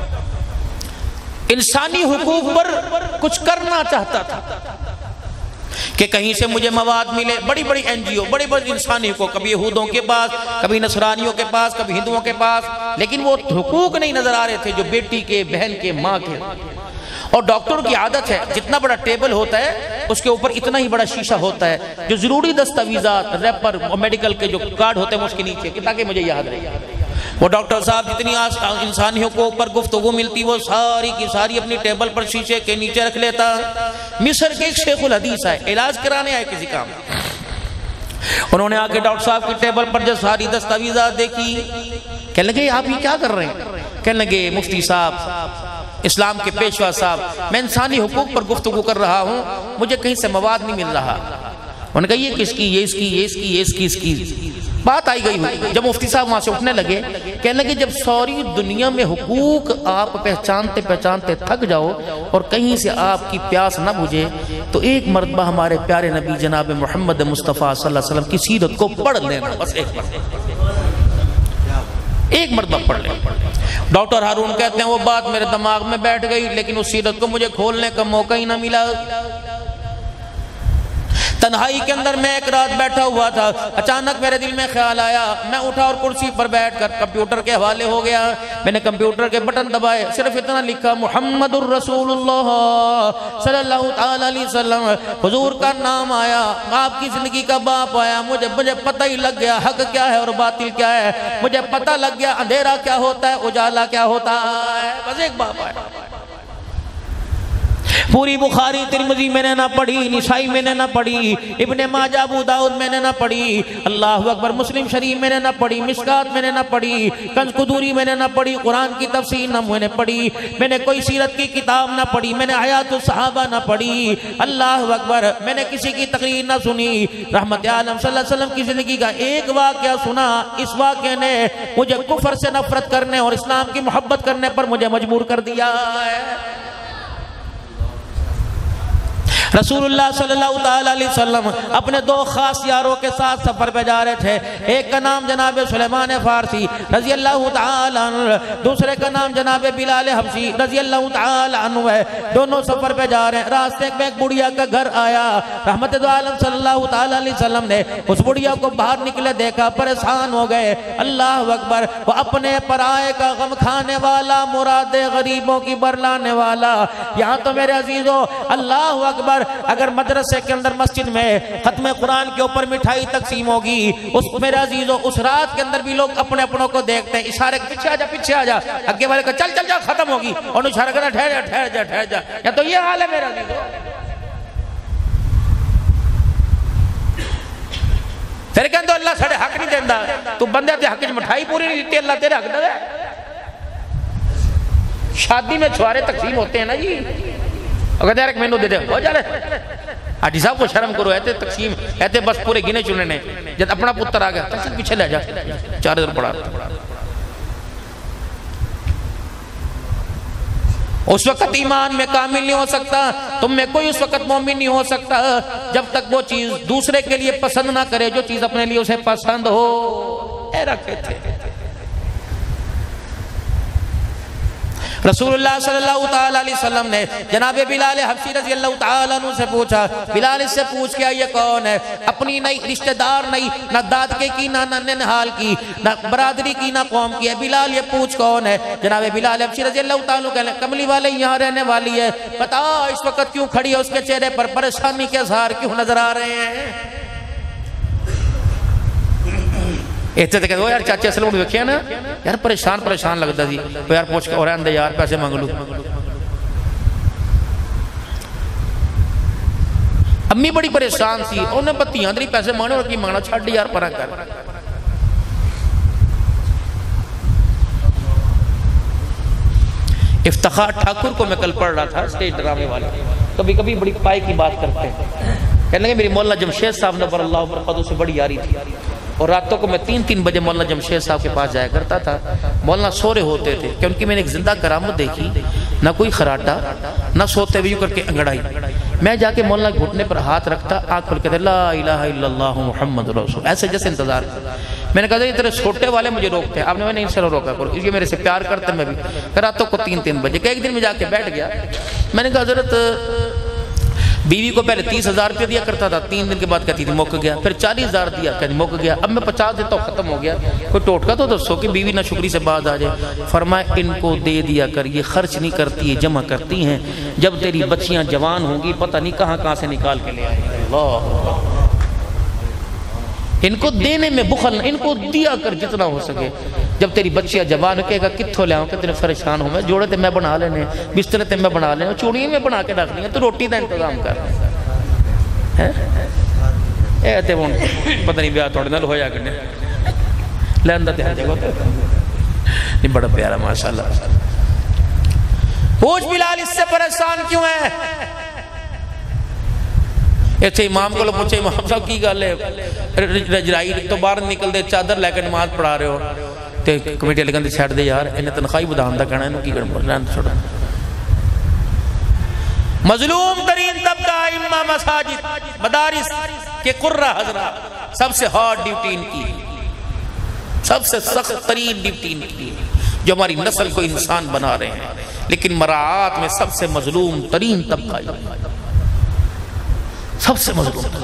انسانی حقوق پر کچھ کرنا چاہتا تھا کہ کہیں سے مجھے مواد ملے. بڑی بڑی این جی او, بڑی بڑی انسانی حقوق, کبھی یہودوں کے پاس, کبھی نصرانیوں کے پاس, کبھی ہندوؤں کے پاس, لیکن وہ حقوق نہیں نظر آ رہے تھے جو بیٹی کے, بہن کے, ماں کے. اور ڈاکٹر کی عادت ہے جتنا بڑا ٹیبل ہوتا ہے اس کے اوپر اتنا ہی بڑا شیشہ ہوتا ہے، جو ضروری دستاویزات ریپر میڈیکل کے جو کارڈ ہوتے ہیں اس کے نیچے، تاکہ مجھے یاد رہے۔ وہ ڈاکٹر صاحب جتنی انسانیوں کو اوپر گفتگو ملتی وہ ساری کی ساری اپنی ٹیبل پر شیشے کے نیچے رکھ لیتا۔ مصر کے ایک شیخ الحدیث آئے، علاج کرانے آئے کسی کام، انہوں نے آ کے ڈاکٹر صاحب کی ٹیبل پر جو ساری دستاویزات دیکھی، کہنے لگے آپ یہ کیا کر رہے ہیں؟ کہنے لگے مفتی صاحب، اسلام کے پیشوا صاحب، میں انسانی حقوق پر گفتگو کر رہا ہوں، مجھے کہیں سے مواد نہیں مل رہا۔ انہوں نے کہا یہ کس کی؟ یہ اس کی، یہ اس کی، یہ اس کی، اس کی بات آئی گئی ہوئی۔ جب مفتی صاحب وہاں سے اٹھنے لگے، کہنے لگے جب ساری دنیا میں حقوق آپ پہچانتے پہچانتے تھک جاؤ اور کہیں سے آپ کی پیاس نہ بجھے، تو ایک مرتبہ ہمارے پیارے نبی جناب محمد مصطفیٰ صلی اللہ علیہ وسلم کی سیرت کو پڑھ لینا، بس ایک مرتبہ ایک مرتبہ پڑھ لیں۔ ڈاکٹر ہارون کہتے ہیں وہ بات میرے دماغ میں بیٹھ گئی، لیکن اس سیرت کو مجھے کھولنے کا موقع ہی نہ ملا۔ تنہائی کے اندر میں ایک رات بیٹھا ہوا تھا، اچانک میرے دل میں خیال آیا، میں اٹھا اور کرسی پر بیٹھ کر کمپیوٹر کے حوالے ہو گیا۔ میں نے کمپیوٹر کے بٹن دبائے، صرف اتنا لکھا محمد الرسول اللہ صلی اللہ علیہ وسلم، حضور کا نام آیا، آپ کی زندگی کا باپ آیا، مجھے مجھے پتہ ہی لگ گیا حق کیا ہے اور باطل کیا ہے، مجھے پتہ لگ گیا اندھیرا کیا ہوتا ہے، اجالا کیا ہوتا ہے، بس ایک باپ آیا۔ پوری بخاری ترمذی میں نے نہ پڑھی، نسائی میں نے نہ پڑھی، ابن ماجہ ابو داؤد میں نے نہ پڑھی، اللہ اکبر مسلم شریف میں نے نہ پڑھی، مشکات میں نے نہ پڑھی، کنز قدوری میں نے نہ پڑھی، قرآن کی تفسیر نہ میں نے پڑھی، میں نے کوئی سیرت کی کتاب نہ پڑھی، میں نے حیات الصحابہ نہ پڑھی، اللہ اکبر میں نے کسی کی تقریر نہ سنی، رحمت عالم صلی اللہ علیہ وسلم کی زندگی کا ایک واقعہ سنا۔ اس واقعے نے مجھے کفر سے نفرت کرنے اور اسلام کی محبت کرنے پر مجھے مجبور کر دیا ہے۔ رسول اللہ صلی اللہ علیہ وسلم اپنے دو خاص یاروں کے ساتھ سفر پہ جا رہے تھے، ایک کا نام جناب سلیمان فارسی رضی اللہ تعالی عنہ، دوسرے کا نام جناب بلال حبشی رضی اللہ تعالی عنہ ہے۔ دونوں سفر پہ جا رہے ہیں، راستے میں ایک بڑھیا کا گھر آیا، رحمت دو عالم صلی اللہ تعالی علیہ وسلم نے اس بڑھیا کو باہر نکلے دیکھا، پریشان ہو گئے، اللہ اکبر، وہ اپنے پرائے کا غم کھانے والا، مراد غریبوں کی برلانے والا۔ یہاں تو میرے عزیزو اللہ اکبر، اگر مدرسے کے اندر مسجد میں ختم قرآن کے اوپر مٹھائی تقسیم ہوگی، اس میرے عزیزو اس رات کے اندر بھی لوگ اپنے اپنوں کو دیکھتے ہیں، اشارے پیچھے آجا پیچھے آجا، اگے والے کو چل چل جا ختم ہوگی، اور اشارہ کرنا ٹھہر جا ٹھہر جا ٹھہر جا، یا تو یہ حال ہے میرے عزیزو۔ تیرے کہنے تو اللہ ساڑھے حق نہیں دیندہ، تو بندے تے حق مٹھائی پوری نہیں دیتی، اللہ تیرے حق دے۔ شادی میں چھوارے تقسیم ہوتے ہیں نا جی، اگر دیرک میں نو دے دے ہو جالے آٹی صاحب کو شرم کرو، ایتے تقسیم ایتے بس پورے گنے چنے نے، جب اپنا پتر آگیا تقسیم پیچھے لے جا، چار ادھر پڑا۔ اس وقت ایمان میں کامل نہیں ہو سکتا، تم میں کوئی اس وقت مومن نہیں ہو سکتا جب تک وہ چیز دوسرے کے لیے پسند نہ کرے جو چیز اپنے لیے اسے پسند ہو۔ اے رکھے تھے رسول اللہ صلی اللہ علیہ وسلم نے جناب بلال حبشی رضی اللہ تعالیٰ عنہ سے پوچھا، بلال اس سے پوچھ کیا یہ کون ہے؟ اپنی نئی رشتہ دار نہیں، نہ دادکے کی، نہ ننہال کی، نہ برادری کی، نہ قوم کی ہے، بلال یہ پوچھ کون ہے؟ جناب بلال حبشی رضی اللہ تعالیٰ عنہ کہنے کملی والے یہاں رہنے والی ہے، بتا اس وقت کیوں کھڑی ہے، اس کے چہرے پر پریشانی کے اظہار کیوں نظر آ رہے ہیں؟ ایتے تھے کہتے وہ یار چاچے اسلام اڑھ وکھیا نا، یار پریشان پریشان لگتا تھی، وہ یار پوچھ کے اور اندے یار پیسے مانگ لوں۔ امی بڑی پریشان تھی، انہیں بتیاں دری پیسے مانگنے اور کی مانگنا چھاڑ دی یار پرہ کر۔ افتخار ٹھاکر کو میں کل پڑھ رہا تھا سٹیج ڈرامے والا، کبھی کبھی بڑی پائے کی بات کرتے ہیں، کہنے لگے میری مولانا جمشید صاحب نبر اللہ برقدو سے بڑی یاری تھی، اور راتوں کو میں تین تین بجے مولانا جمشید صاحب کے پاس جایا کرتا تھا، مولانا سو رہے ہوتے تھے کہ ان کی میں نے ایک زندہ کرامت دیکھی، نہ کوئی خراٹا، نہ سوتے ہوئے کر کے انگڑائی، میں جا کے مولانا گھٹنے پر ہاتھ رکھتا، آنکھ کھول کے کہتے لا الہ الا اللہ محمد رسول، ایسے جیسے انتظار کرتا۔ میں نے کہا یہ تیرے چھوٹے والے مجھے روکتے ہیں، آپ نے میں نے ان سے روکا کرو، یہ میرے سے پیار کرتے میں بھی، راتوں کو تین تین بجے کہ ایک دن میں جا کے بیٹھ گیا، میں نے کہا حضرت بیوی کو پہلے تیس ہزار روپیہ دیا کرتا تھا، تین دن کے بعد کہتی تھی مک گیا، پھر چالیس ہزار دیا کہتی مک گیا، اب میں پچاس دیتا ہوں ختم ہو گیا۔ کوئی ٹوٹکا تو دسو کہ بیوی نہ شکری سے باز آ جائے۔ فرمایا ان کو دے دیا کر، یہ خرچ نہیں کرتی، یہ جمع کرتی ہیں، جب تیری بچیاں جوان ہوں گی پتہ نہیں کہاں کہاں سے نکال کے لے آئیں گے۔ اللہ، ان کو دینے میں بخل، ان کو دیا کر جتنا ہو سکے۔ جب تیری بچیاں جوان کہے گا کتھوں لے آؤں کہ تیرے پریشان ہوں میں، جوڑے تے میں بنا لینے، بسترے تے میں بنا لینے، چوڑی میں بنا کے رکھ لیں، تو روٹی دا انتظام کر اے تے وہ پتہ نہیں بیاہ توڑنے لو ہویا کرنے لیندہ تے ہر جگہ نہیں، بڑا پیارا ماشاءاللہ۔ پوچھ بلال اس سے پریشان کیوں ہے؟ ایسے امام کو لو پوچھے امام صاحب کی گل ہے، رجرائی تو باہر نکل دے، چادر لے کے نماز پڑھا رہے ہو تے کمیٹی لگن دی چھڑ دے یار، انہیں تنخواہی بدھان دا کہنا ہے انہوں کی کرن پڑھنا چھوڑا۔ مظلوم ترین طبقہ ائمہ مساجد مدارس کے قرہ حضرات، سب سے ہارڈ ڈیوٹی ان کی، سب سے سخت ترین ڈیوٹی ان کی، جو ہماری نسل کو انسان بنا رہے ہیں، لیکن مراعات میں سب سے مظلوم ترین طبقہ، سب سے مظلوم،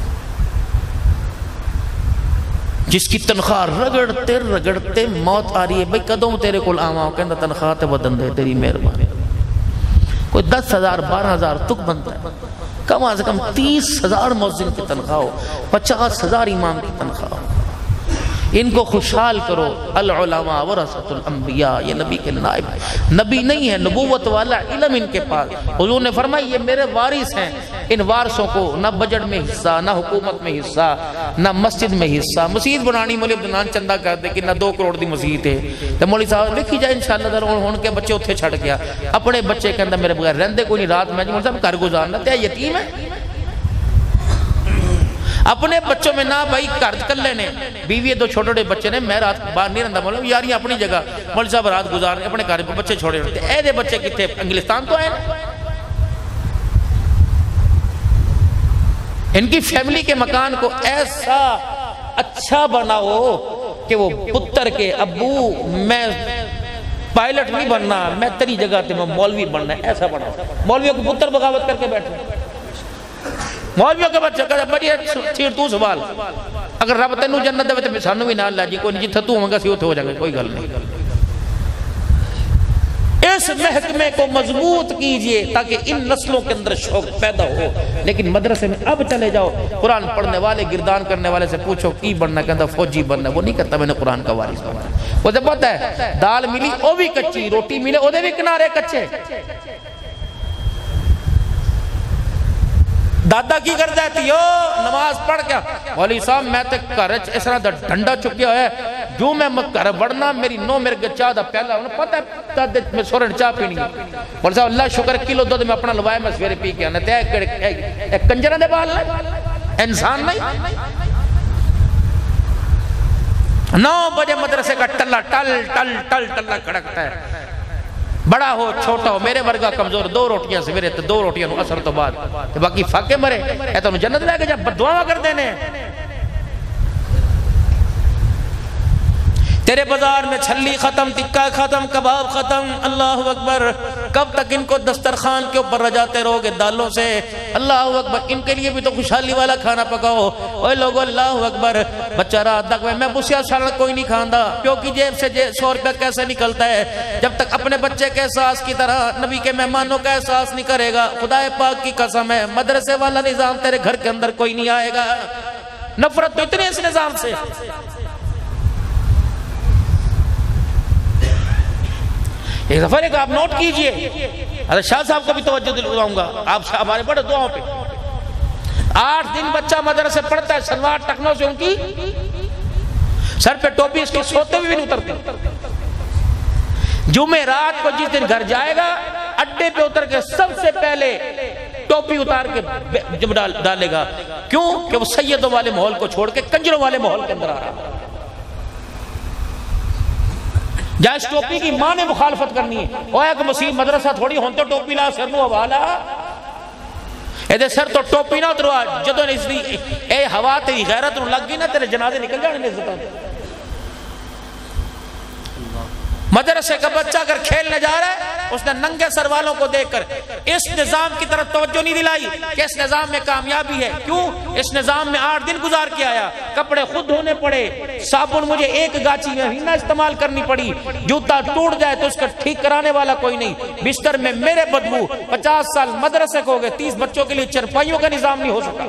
جس کی تنخواہ رگڑتے رگڑتے موت آ رہی ہے۔ بھئی کدوں تیرے کول آواں کہندہ تنخواہ تے بدن دے تیری مہربانی، کوئی دس ہزار بارہ ہزار تک بنتا ہے، کم از کم تیس ہزار مؤذن کی تنخواہ ہو، پچاس ہزار امام کی تنخواہ ہو۔ ان کو خوشحال کرو، العلماء ورثۃ الانبیاء، یہ نبی کے نائب، نبی نہیں ہے، نبوت والا علم ان کے پاس۔ حضور نے فرمایا یہ میرے وارث ہیں، ان وارثوں کو نہ بجٹ میں حصہ، نہ حکومت میں حصہ، نہ مسجد میں حصہ۔ مسجد بنانی مولی عبدالنان چندہ کر دے کہ نہ دو کروڑ دی مسجد ہے، تو مولی صاحب لکھی جائے انشاءاللہ در ان کے بچے اتھے چھڑ گیا، اپنے بچے کے اندر میرے بغیر رہندے کوئی نہیں، رات میں مولی صاحب کر گزارنا تے یتیم ہے، اپنے بچوں میں نہ بھائی کرد کر لینے، بیوی دو چھوٹے چھوٹے بچے نے، میں رات باہر نہیں رہندا مولا یاری اپنی جگہ، مولا صاحب رات گزارنے اپنے گھر پہ بچے چھوڑے ہوتے، اے دے بچے کتنے انگلستان تو آئے نا۔ ان کی فیملی کے مکان کو ایسا اچھا بناؤ کہ وہ پتر کے ابو میں پائلٹ نہیں بننا، میں تیری جگہ تے میں مولوی بننا ہے، ایسا بناؤ۔ مولویوں کو پتر بغاوت کر کے بیٹھے، مولویوں کے بچے کہتے ہیں بڑی چھیڑ تو سوال، اگر رب تینوں جنت دے تو سانوں بھی نہ اللہ جی کوئی نہیں، جتھا تو ہونگا سی اتھے ہو جائے گا، کوئی گل نہیں۔ اس محکمے کو مضبوط کیجئے تاکہ ان نسلوں کے اندر شوق پیدا ہو۔ لیکن مدرسے میں اب چلے جاؤ، قرآن پڑھنے والے گردان کرنے والے سے پوچھو کی بننا، کہتا فوجی بننا، وہ نہیں کہتا میں نے قرآن کا وارث بننا۔ وہ سے پتہ ہے دال ملی او بھی کچی، روٹی ملے او دے بھی کنارے کچے۔ دادا کی کر جاتی ہو نماز پڑھ کیا مولی صاحب میں تے کرچ اس طرح ڈھنڈا چکیا ہے، جو میں مکر بڑھنا میری نو میرے کے چاہ دا پہلا انہیں پتہ ہے دادے میں سورن چاہ پینی ہے، مولی صاحب اللہ شکر کلو دو دے میں اپنا لوائے میں سویرے پی کے آنے تے ایک کنجرہ دے بال نہیں، انسان نہیں۔ نو بجے مدرسے کا ٹلہ ٹل ٹل ٹل ٹلہ کھڑکتا ہے، بڑا ہو چھوٹا ہو، میرے ورگا کمزور دو روٹیاں سویرے تے دو روٹیاں نو اثر تو بعد تے باقی فاقے مرے، اے تو انہوں جنت لے کے جب بددعا کر دینے۔ تیرے بازار میں چھلی ختم، تکہ ختم، کباب ختم، اللہ اکبر، کب تک ان کو دسترخوان کے اوپر رجاتے رہو گے دالوں سے؟ اللہ اکبر، ان کے لیے بھی تو خوشحالی والا کھانا پکاؤ۔ اوہ لوگو اللہ اکبر، بچہ رات تک میں بسیا سالن کوئی نہیں کھاندا، پیو کی جیب سے سو روپیہ کیسے نکلتا ہے؟ جب تک اپنے بچے کے احساس کی طرح نبی کے مہمانوں کا احساس نہیں کرے گا، خدا پاک کی قسم ہے مدرسے والا نظام تیرے گھر کے اندر کوئی نہیں آئے گا۔ نفرت تو اتنی اس نظام سے۔ ایک دفعہ ایک آپ نوٹ کیجئے، حضرت شاہ صاحب کو بھی توجہ دلاؤں گا، آپ ہمارے بڑے دعاوں پہ آٹھ دن بچہ مدرسے پڑھتا ہے، سلوار ٹکنوں سے ان کی سر پہ ٹوپی اس کے سوتے بھی نہیں اترتے۔ جمعہ رات کو جس دن گھر جائے گا اڈے پہ اتر کے سب سے پہلے ٹوپی اتار کے جب ڈالے گا، کیوں کہ وہ سیدوں والے ماحول کو چھوڑ کے کنجروں والے ماحول کے اندر آ رہا ہے۔ جہاں اس ٹوپی کی ماں نے مخالفت کرنی ہے، وہ ایک مسیح مدرسہ تھوڑی ہونتے ٹوپی لا سر نو حوالا، اے دے سر تو ٹوپی نہ اتروا، جدو نے اس لیے اے ہوا تیری غیرت نو لگ گئی نا تیرے جنازے نکل جانے نے عزت۔ مدرسے کا بچہ اگر کھیلنے جا رہا ہے اس نے ننگے سر والوں کو دیکھ کر اس نظام کی طرف توجہ نہیں دلائی کہ اس نظام میں کامیابی ہے. کیوں؟ اس نظام میں آٹھ دن گزار کے آیا, کپڑے خود دھونے پڑے, صابن مجھے ایک گاچی میں ہی نہ استعمال کرنی پڑی, جوتا ٹوٹ جائے تو اس کا ٹھیک کرانے والا کوئی نہیں, بستر میں میرے بدبو, پچاس سال مدرسے کو ہو گئے, تیس بچوں کے لیے چرپائیوں کا نظام نہیں ہو سکا.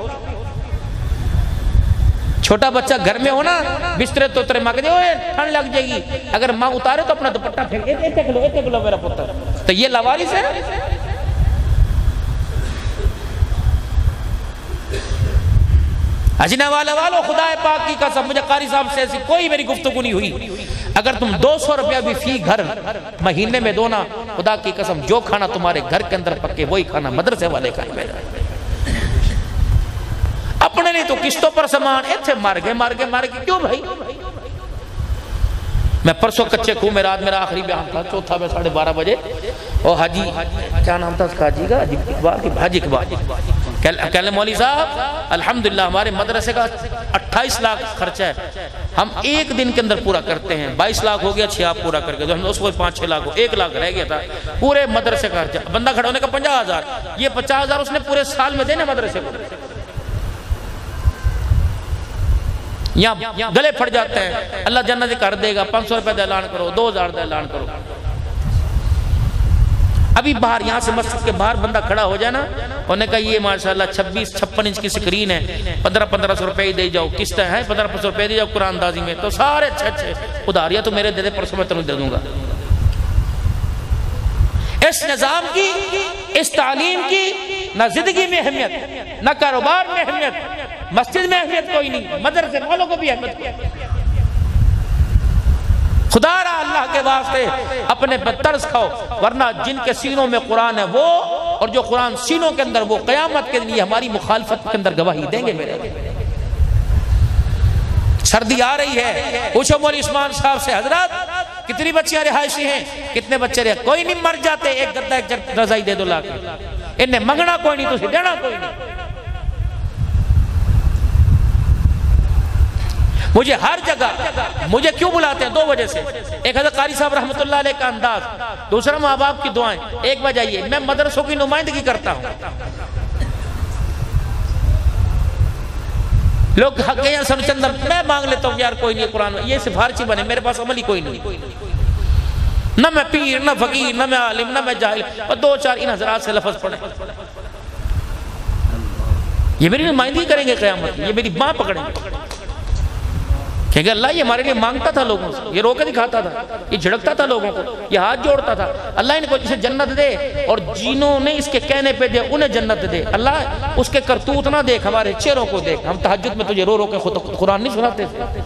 چھوٹا بچہ گھر میں ہونا, بسترے تو ترے ماں کہتے ہوئے ٹھنڈ لگ جائے گی, اگر ماں اتارے تو اپنا دوپٹہ پھینک, ایک ایک لو ایک ایک لو میرا پتر, تو یہ لاوارث ہے. اجنا والا والو, خدا پاک کی قسم, مجھے قاری صاحب سے ایسی کوئی میری گفتگو نہیں ہوئی, اگر تم دو سو روپیہ بھی فی گھر مہینے میں دونا, خدا کی قسم جو کھانا تمہارے گھر کے اندر پکے وہی کھانا مدرسے والے کھائیں گے. اپنے لیے تو قسطوں پر سامان ایتھے مار گئے مار گئے مار گئے کیوں بھائی؟ میں پرسوں کچے کو میں رات میرا آخری بیان تھا, چوتھا میں ساڑھے بارہ بجے, اور حاجی کیا نام تھا اس کا حاجی کا, اقبال, حاجی اقبال کہلے مولوی صاحب الحمدللہ ہمارے مدرسے کا اٹھائیس لاکھ خرچہ ہے, ہم ایک دن کے اندر پورا کرتے ہیں, بائیس لاکھ ہو گیا, چھ آپ پورا کر گئے, اس کو پانچ چھ لاکھ ہو, ایک لاکھ رہ گیا تھا پورے مدرسے کا خرچہ. بندہ کھڑا ہونے کا پنجا ہزار, یہ پچاس ہزار اس نے پورے سال میں دینے مدرسے کو. یہاں گلے پھٹ جاتے ہیں, اللہ جنت کر دے گا, پانچ سو روپے دا اعلان کرو, دو ہزار دا اعلان کرو. ابھی باہر یہاں سے مسجد کے باہر بندہ کھڑا ہو جائے نا, انہوں نے کہا یہ ماشاءاللہ چھبیس چھپن انچ کی سکرین ہے, پندرہ پندرہ سو روپے دے جاؤ, قسط ہے پندرہ سو روپے دے جاؤ قرآن دازی میں, تو سارے اچھے اچھے اداریاں تو میرے دے دے, پرسوں میں تنوں دے دوں گا. اس نظام کی, اس تعلیم کی نہ زندگی میں اہمیت, نہ کاروبار میں اہمیت, مسجد میں اہمیت کوئی نہیں, مدرسے والوں کو بھی اہمیت کوئی. خدا را اللہ کے واسطے اپنے پر ترس کھاؤ, ورنہ جن کے سینوں میں قرآن ہے وہ, اور جو قرآن سینوں کے اندر, وہ قیامت کے لیے ہماری مخالفت کے اندر گواہی دیں گے. میرے سردی آ رہی ہے, پوچھو مولوی عثمان صاحب سے, حضرات کتنی بچیاں رہائشی ہیں, کتنے بچے رہے, کوئی نہیں مر جاتے, ایک گدہ ایک رضائی دے دو لا کے, انہیں منگنا کوئی نہیں, تو دینا کوئی نہیں. مجھے ہر جگہ, مجھے کیوں بلاتے ہیں؟ دو وجہ سے. ایک حضرت قاری صاحب رحمت اللہ علیہ کا انداز, دوسرا ماں باپ کی دعائیں. ایک وجہ یہ, میں مدرسوں کی نمائندگی کرتا ہوں. لوگ حق ہیں سن چندم, میں مانگ لیتا ہوں یار کوئی نہیں قرآن, یہ سفارشی بنے, میرے پاس عملی کوئی نہیں, نہ میں پیر نہ فقیر نہ میں عالم نہ میں جاہل, اور دو چار ان حضرات سے لفظ پڑھیں, یہ میری نمائندگی کریں گے قیامت, یہ میری ماں پکڑیں گے, کہہ اللہ یہ ہمارے لیے مانگتا تھا لوگوں سے, یہ روکے دکھاتا تھا, یہ جھڑکتا تھا لوگوں کو, یہ ہاتھ جوڑتا تھا. اللہ ان کو جسے جنت دے, اور جنہوں نے اس کے کہنے پہ دے انہیں جنت دے. اللہ اس کے کرتوت نہ دیکھ, ہمارے چہروں کو دیکھ. ہم تہجد میں تجھے رو رو کے قرآن نہیں سناتے تھے,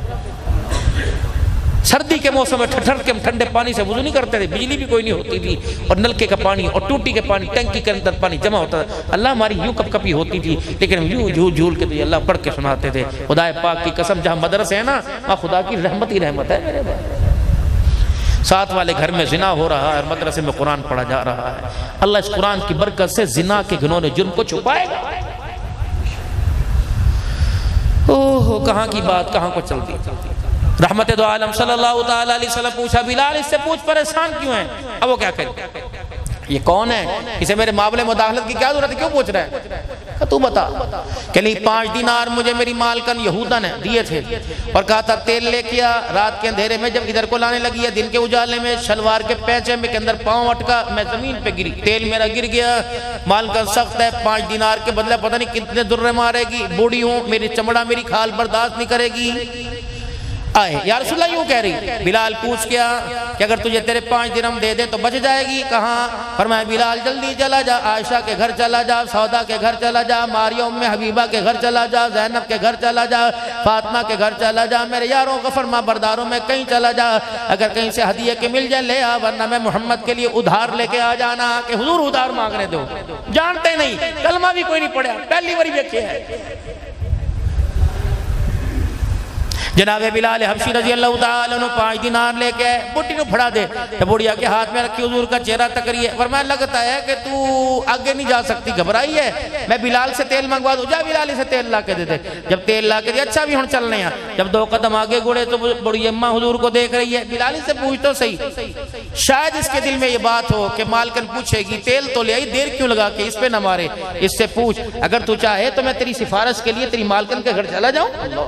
سردی کے موسم میں ٹھٹھر کے ٹھنڈے پانی سے وضو نہیں کرتے تھے, بجلی بھی کوئی نہیں ہوتی تھی, اور نلکے کا پانی اور ٹوٹی کے پانی ٹینکی کے اندر پانی جمع ہوتا تھا. اللہ ہماری یوں کپ کپی ہوتی تھی, لیکن ہم یوں جھول جھول کے تجھے اللہ پڑھ کے سناتے تھے. خدا پاک کی قسم, جہاں مدرسے ہیں نا وہاں خدا کی رحمت ہی رحمت ہے. میرے بھائی ساتھ والے گھر میں زنا ہو رہا ہے اور مدرسے میں قرآن پڑھا جا رہا ہے, اللہ اس قرآن کی برکت سے زنا کے گھنونے جرم کو چھپائے گا. اوہ کہاں کی بات کہاں کو چلتی. رحمت دو عالم صلی اللہ تعالیٰ علیہ وسلم پوچھا, بلال اس سے پوچھ پریشان کیوں ہیں؟ اب وہ کیا کرے, یہ کون ہے, اسے میرے معاملے مداخلت کی کیا ضرورت ہے, کیوں پوچھ رہا ہے, تو بتا. کہ نہیں پانچ دینار مجھے میری مالکن یہودا نے دیے تھے, اور کہا تھا تیل لے کیا, رات کے اندھیرے میں جب ادھر کو لانے لگی ہے, دن کے اجالے میں شلوار کے پیچے میں کے اندر پاؤں اٹکا, میں زمین پہ گری, تیل میرا گر گیا, مالکن سخت ہے, پانچ دینار کے بدلے پتہ نہیں کتنے درے مارے گی, بوڑھی ہوں, میری چمڑا میری کھال برداشت نہیں کرے گی. آئے یا رسول اللہ یوں کہہ رہی. بلال پوچھ کیا کہ اگر تجھے تیرے پانچ درہم دے دے تو بچ جائے گی, کہاں؟ فرمایا بلال جلدی چلا جا, عائشہ کے گھر چلا جا, سودا کے گھر چلا جا, ماریہ ام حبیبہ کے گھر چلا جا, زینب کے گھر چلا جا, فاطمہ کے گھر چلا جا, میرے یاروں غفرما برداروں میں کہیں چلا جا, اگر کہیں سے ہدیے کے مل جائے لے آ, ورنہ میں محمد کے لیے ادھار لے کے آ جانا کہ حضور ادھار مانگنے دو. جانتے نہیں, کلمہ بھی کوئی نہیں پڑھا, پہلی باری دیکھے ہے. جناب بلال حبشی رضی اللہ تعالیٰ عنہ پانچ دینار لے کے بڑی نو پھڑا دے، بڑیا کے ہاتھ میں رکھی حضور کا چہرہ تکریے، فرمایا لگتا ہے کہ تو آگے نہیں جا سکتی، گھبرائی ہے، میں بلال سے تیل منگوا دوں، جا بلال سے تیل لا کے دے دے۔ جب تیل لا کے دے، اچھا بھی ہن چلنے ہیں، جب دو قدم آگے گڑے تو بڑی اماں حضور کو دیکھ رہی ہے، بلال سے پوچھ تو صحیح، شاید اس کے دل میں یہ بات ہو کہ مالکن پوچھے گی تیل تو لے آئی، دیر کیوں لگا کے اس پہ نہ مارے، اس سے پوچھ اگر تو چاہے تو میں تیری سفارش کے لیے تیری مالکن کے گھر چلا جاؤں۔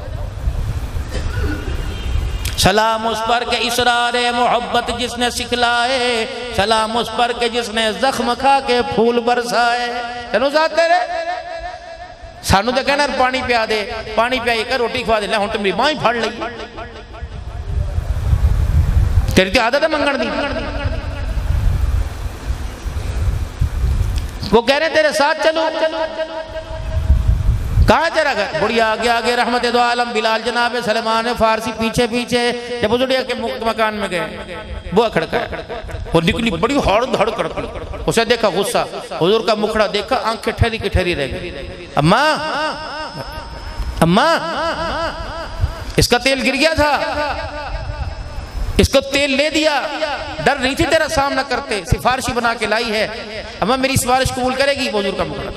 سلام اس پر کہ اسرار محبت جس نے سکھلائے، سلام اس پر کہ جس نے زخم کھا کے پھول برسائے۔ چلو ذات تیرے سانو دے کہنا پانی پیا دے، پانی پیائی کر روٹی کھوا دے، لے ہوں تو میری ماں ہی پھاڑ لئی، تیری تی عادت ہے منگن دی۔ وہ کہہ رہے تیرے ساتھ چلو، کہاں تیرا گھر؟ بڑی آگے آگے رحمت دو عالم بلال جناب سلمان فارسی پیچھے پیچھے، جب حضور کے مکان میں گئے وہ کھڑکا ہے، وہ نکلی بڑی ہڑ دھڑ کرتی، اسے دیکھا غصہ، حضور کا مکھڑا دیکھا، آنکھیں ٹھہری کی ٹھہری رہ گئی۔ اماں اماں اس کا تیل گر گیا تھا، اس کو تیل لے دیا، ڈر نہیں تھی تیرا سامنا کرتے، سفارشی بنا کے لائی ہے، اماں میری سفارش قبول کرے گی؟ حضور کا مکھڑا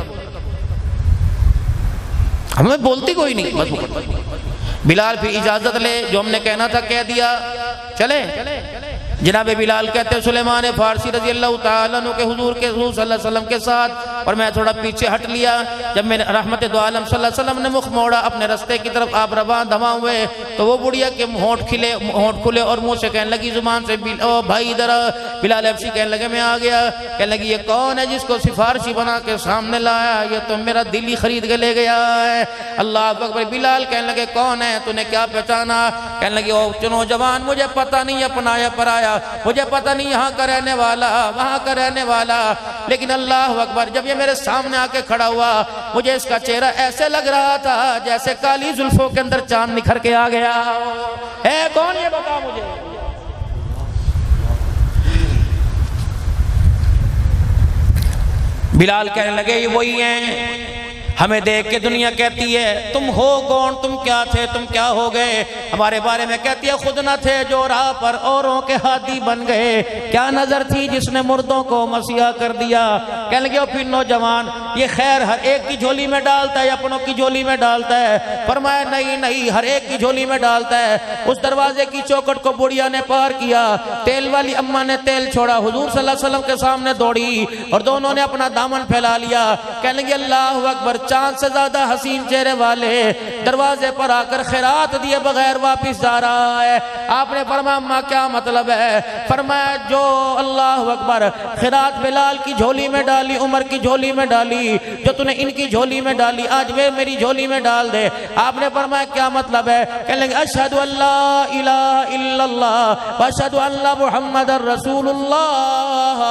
ہمیں بولتی کوئی نہیں، بس بلال پھر اجازت لے، جو ہم نے کہنا تھا کہہ دیا، چلیں۔ جناب بلال کہتے ہیں سلیمان فارسی رضی اللہ تعالیٰ عنہ کے حضور کے حضور صلی اللہ علیہ وسلم کے ساتھ، اور میں تھوڑا پیچھے ہٹ لیا، جب میں رحمت دو عالم صلی اللہ علیہ وسلم نے مخ موڑا اپنے رستے کی طرف، آپ روان دھما ہوئے، تو وہ بڑھیا کے ہونٹ کھلے ہونٹ کھلے اور منہ سے کہنے لگی زبان سے، او بھائی ادھر۔ بلال حبشی کہنے لگے میں آ گیا، کہنے لگی یہ کون ہے جس کو سفارشی بنا کے سامنے لایا؟ یہ تو میرا دل ہی خرید کے لے گیا ہے۔ اللہ اکبر۔ بلال کہنے لگے کون ہے؟ تو نے کیا پہچانا؟ کہنے لگے او چنو جوان، مجھے پتہ نہیں اپنایا پرایا، مجھے پتہ نہیں یہاں کا رہنے والا وہاں کا رہنے والا، لیکن اللہ اکبر جب یہ میرے سامنے آ کے کھڑا ہوا، مجھے اس کا چہرہ ایسے لگ رہا تھا جیسے کالی زلفوں کے اندر چاند نکھر کے آ گیا ہے۔ کون یہ بتا مجھے؟ بلال کہنے لگے یہ وہی ہیں، ہمیں دیکھ کے دنیا کہتی ہے تم ہو کون، تم کیا تھے، تم کیا ہو گئے؟ ہمارے بارے میں کہتی ہے خود نہ تھے جو راہ پر اوروں کے ہادی بن گئے، کیا نظر تھی جس نے مردوں کو مسیحا کر دیا؟ کہنے لگے پھر نوجوان یہ خیر ہر ایک کی جھولی میں ڈالتا ہے یا اپنوں کی جھولی میں ڈالتا ہے؟ فرمایا نہیں نہیں، ہر ایک کی جھولی میں ڈالتا ہے۔ اس دروازے کی چوکٹ کو بڑھیا نے پار کیا، تیل والی اماں نے تیل چھوڑا، حضور صلی اللہ علیہ وسلم کے سامنے دوڑی اور دونوں نے اپنا دامن پھیلا لیا۔ کہنے لگے اللہ اکبر، چاند سے زیادہ حسین چہرے والے دروازے پر آ کر خیرات دیے بغیر واپس جا رہا ہے۔ آپ نے فرمایا اماں کیا مطلب ہے؟ فرمایا جو اللہ اکبر خیرات بلال کی جھولی میں ڈالی، عمر کی جھولی میں ڈالی، جو تو نے ان کی جھولی میں ڈالی، آج وہ میری جھولی میں ڈال دے۔ آپ نے فرمایا کیا مطلب ہے؟ کہنے لگے اشہدو ان لا الہ الا اللہ واشہدو ان محمد رسول اللہ۔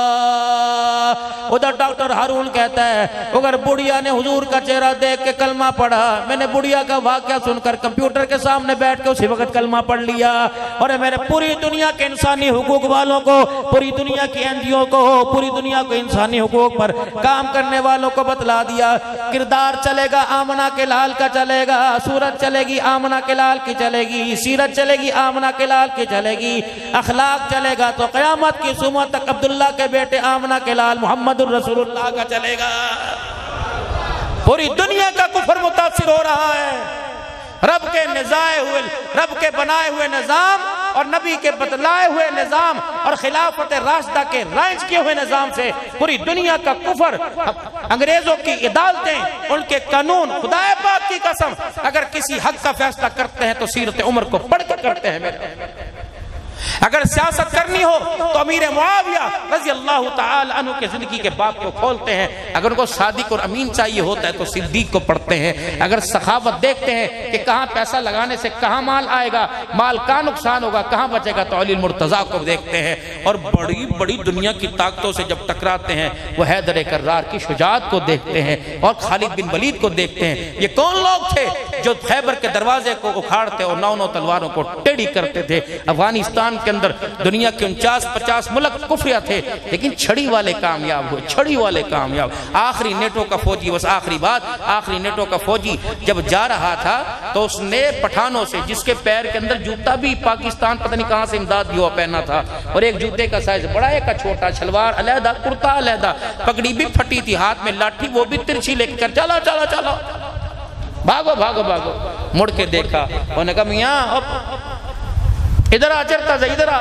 ادھر ڈاکٹر ہارون کہتا ہے اگر بڑھیا نے حضور کا چہرہ دیکھ کے کلمہ پڑھا، میں نے بڑھیا کا واقعہ سن کر کمپیوٹر کے سامنے بیٹھ کے اسی وقت کلمہ پڑھ لیا، اور میں نے پوری دنیا کے انسانی حقوق والوں کو، پوری دنیا کی این جی او کو، پوری دنیا کو انسانی حقوق پر کام کرنے والوں کو بتلا دیا۔ کردار چلے گا آمنہ کے لال کا چلے گا، صورت چلے گی آمنہ کے لال کی چلے گی، سیرت چلے گی آمنہ کے لال کی چلے گی، اخلاق چلے گا تو قیامت کی صبح تک عبداللہ کے بیٹے آمنہ کے لال محمد الرسول اللہ کا چلے گا۔ پوری دنیا کا کفر متاثر ہو رہا ہے، رب کے نزائے ہوئے، رب کے بنائے ہوئے نظام اور نبی کے بتلائے ہوئے نظام اور خلافت راشدہ کے رائج کیے ہوئے نظام سے پوری دنیا کا کفر، انگریزوں کی عدالتیں، ان کے قانون، خدا پاک کی قسم اگر کسی حق کا فیصلہ کرتے ہیں تو سیرت عمر کو پڑھ کر کرتے ہیں میرے۔ اگر سیاست کرنی ہو تو امیر معاویہ رضی اللہ تعالی عنہ کے زندگی کے باب کو کھولتے ہیں، اگر ان کو صادق اور امین چاہیے ہوتا ہے تو صدیق کو پڑھتے ہیں، اگر سخاوت دیکھتے ہیں کہ کہاں پیسہ لگانے سے کہاں مال آئے گا، مال کا نقصان ہوگا، کہاں بچے گا، تو علی المرتضیٰ کو دیکھتے ہیں، اور بڑی بڑی دنیا کی طاقتوں سے جب ٹکراتے ہیں وہ حیدر کرار کی شجاعت کو دیکھتے ہیں اور خالد بن ولید کو دیکھتے ہیں۔ یہ کون لوگ تھے جو خیبر کے دروازے کو اکھاڑتے اور نو نو تلواروں کو ٹیڑھی کرتے تھے؟ افغانستان کے اندر دنیا کے انچاس پچاس ملک کفریہ تھے، لیکن چھڑی والے کامیاب ہوئے، چھڑی والے کامیاب۔ آخری نیٹو کا فوجی، بس آخری بات، آخری نیٹو کا فوجی جب جا رہا تھا تو اس نے پٹھانوں سے، جس کے پیر کے اندر جوتا بھی پاکستان پتہ نہیں کہاں سے امداد بھی ہوا پہنا تھا، اور ایک جوتے کا سائز بڑا، ایک کا چھوٹا، شلوار علیحدہ، کرتا علیحدہ، پگڑی بھی پھٹی تھی، ہاتھ میں لاٹھی وہ بھی ترچھی لے کر چلا چلا چلا بھاگو بھاگو بھاگو۔ مڑ کے دیکھا، انہوں نے کہا میاں ادھر آ چرتا سے، ادھر آ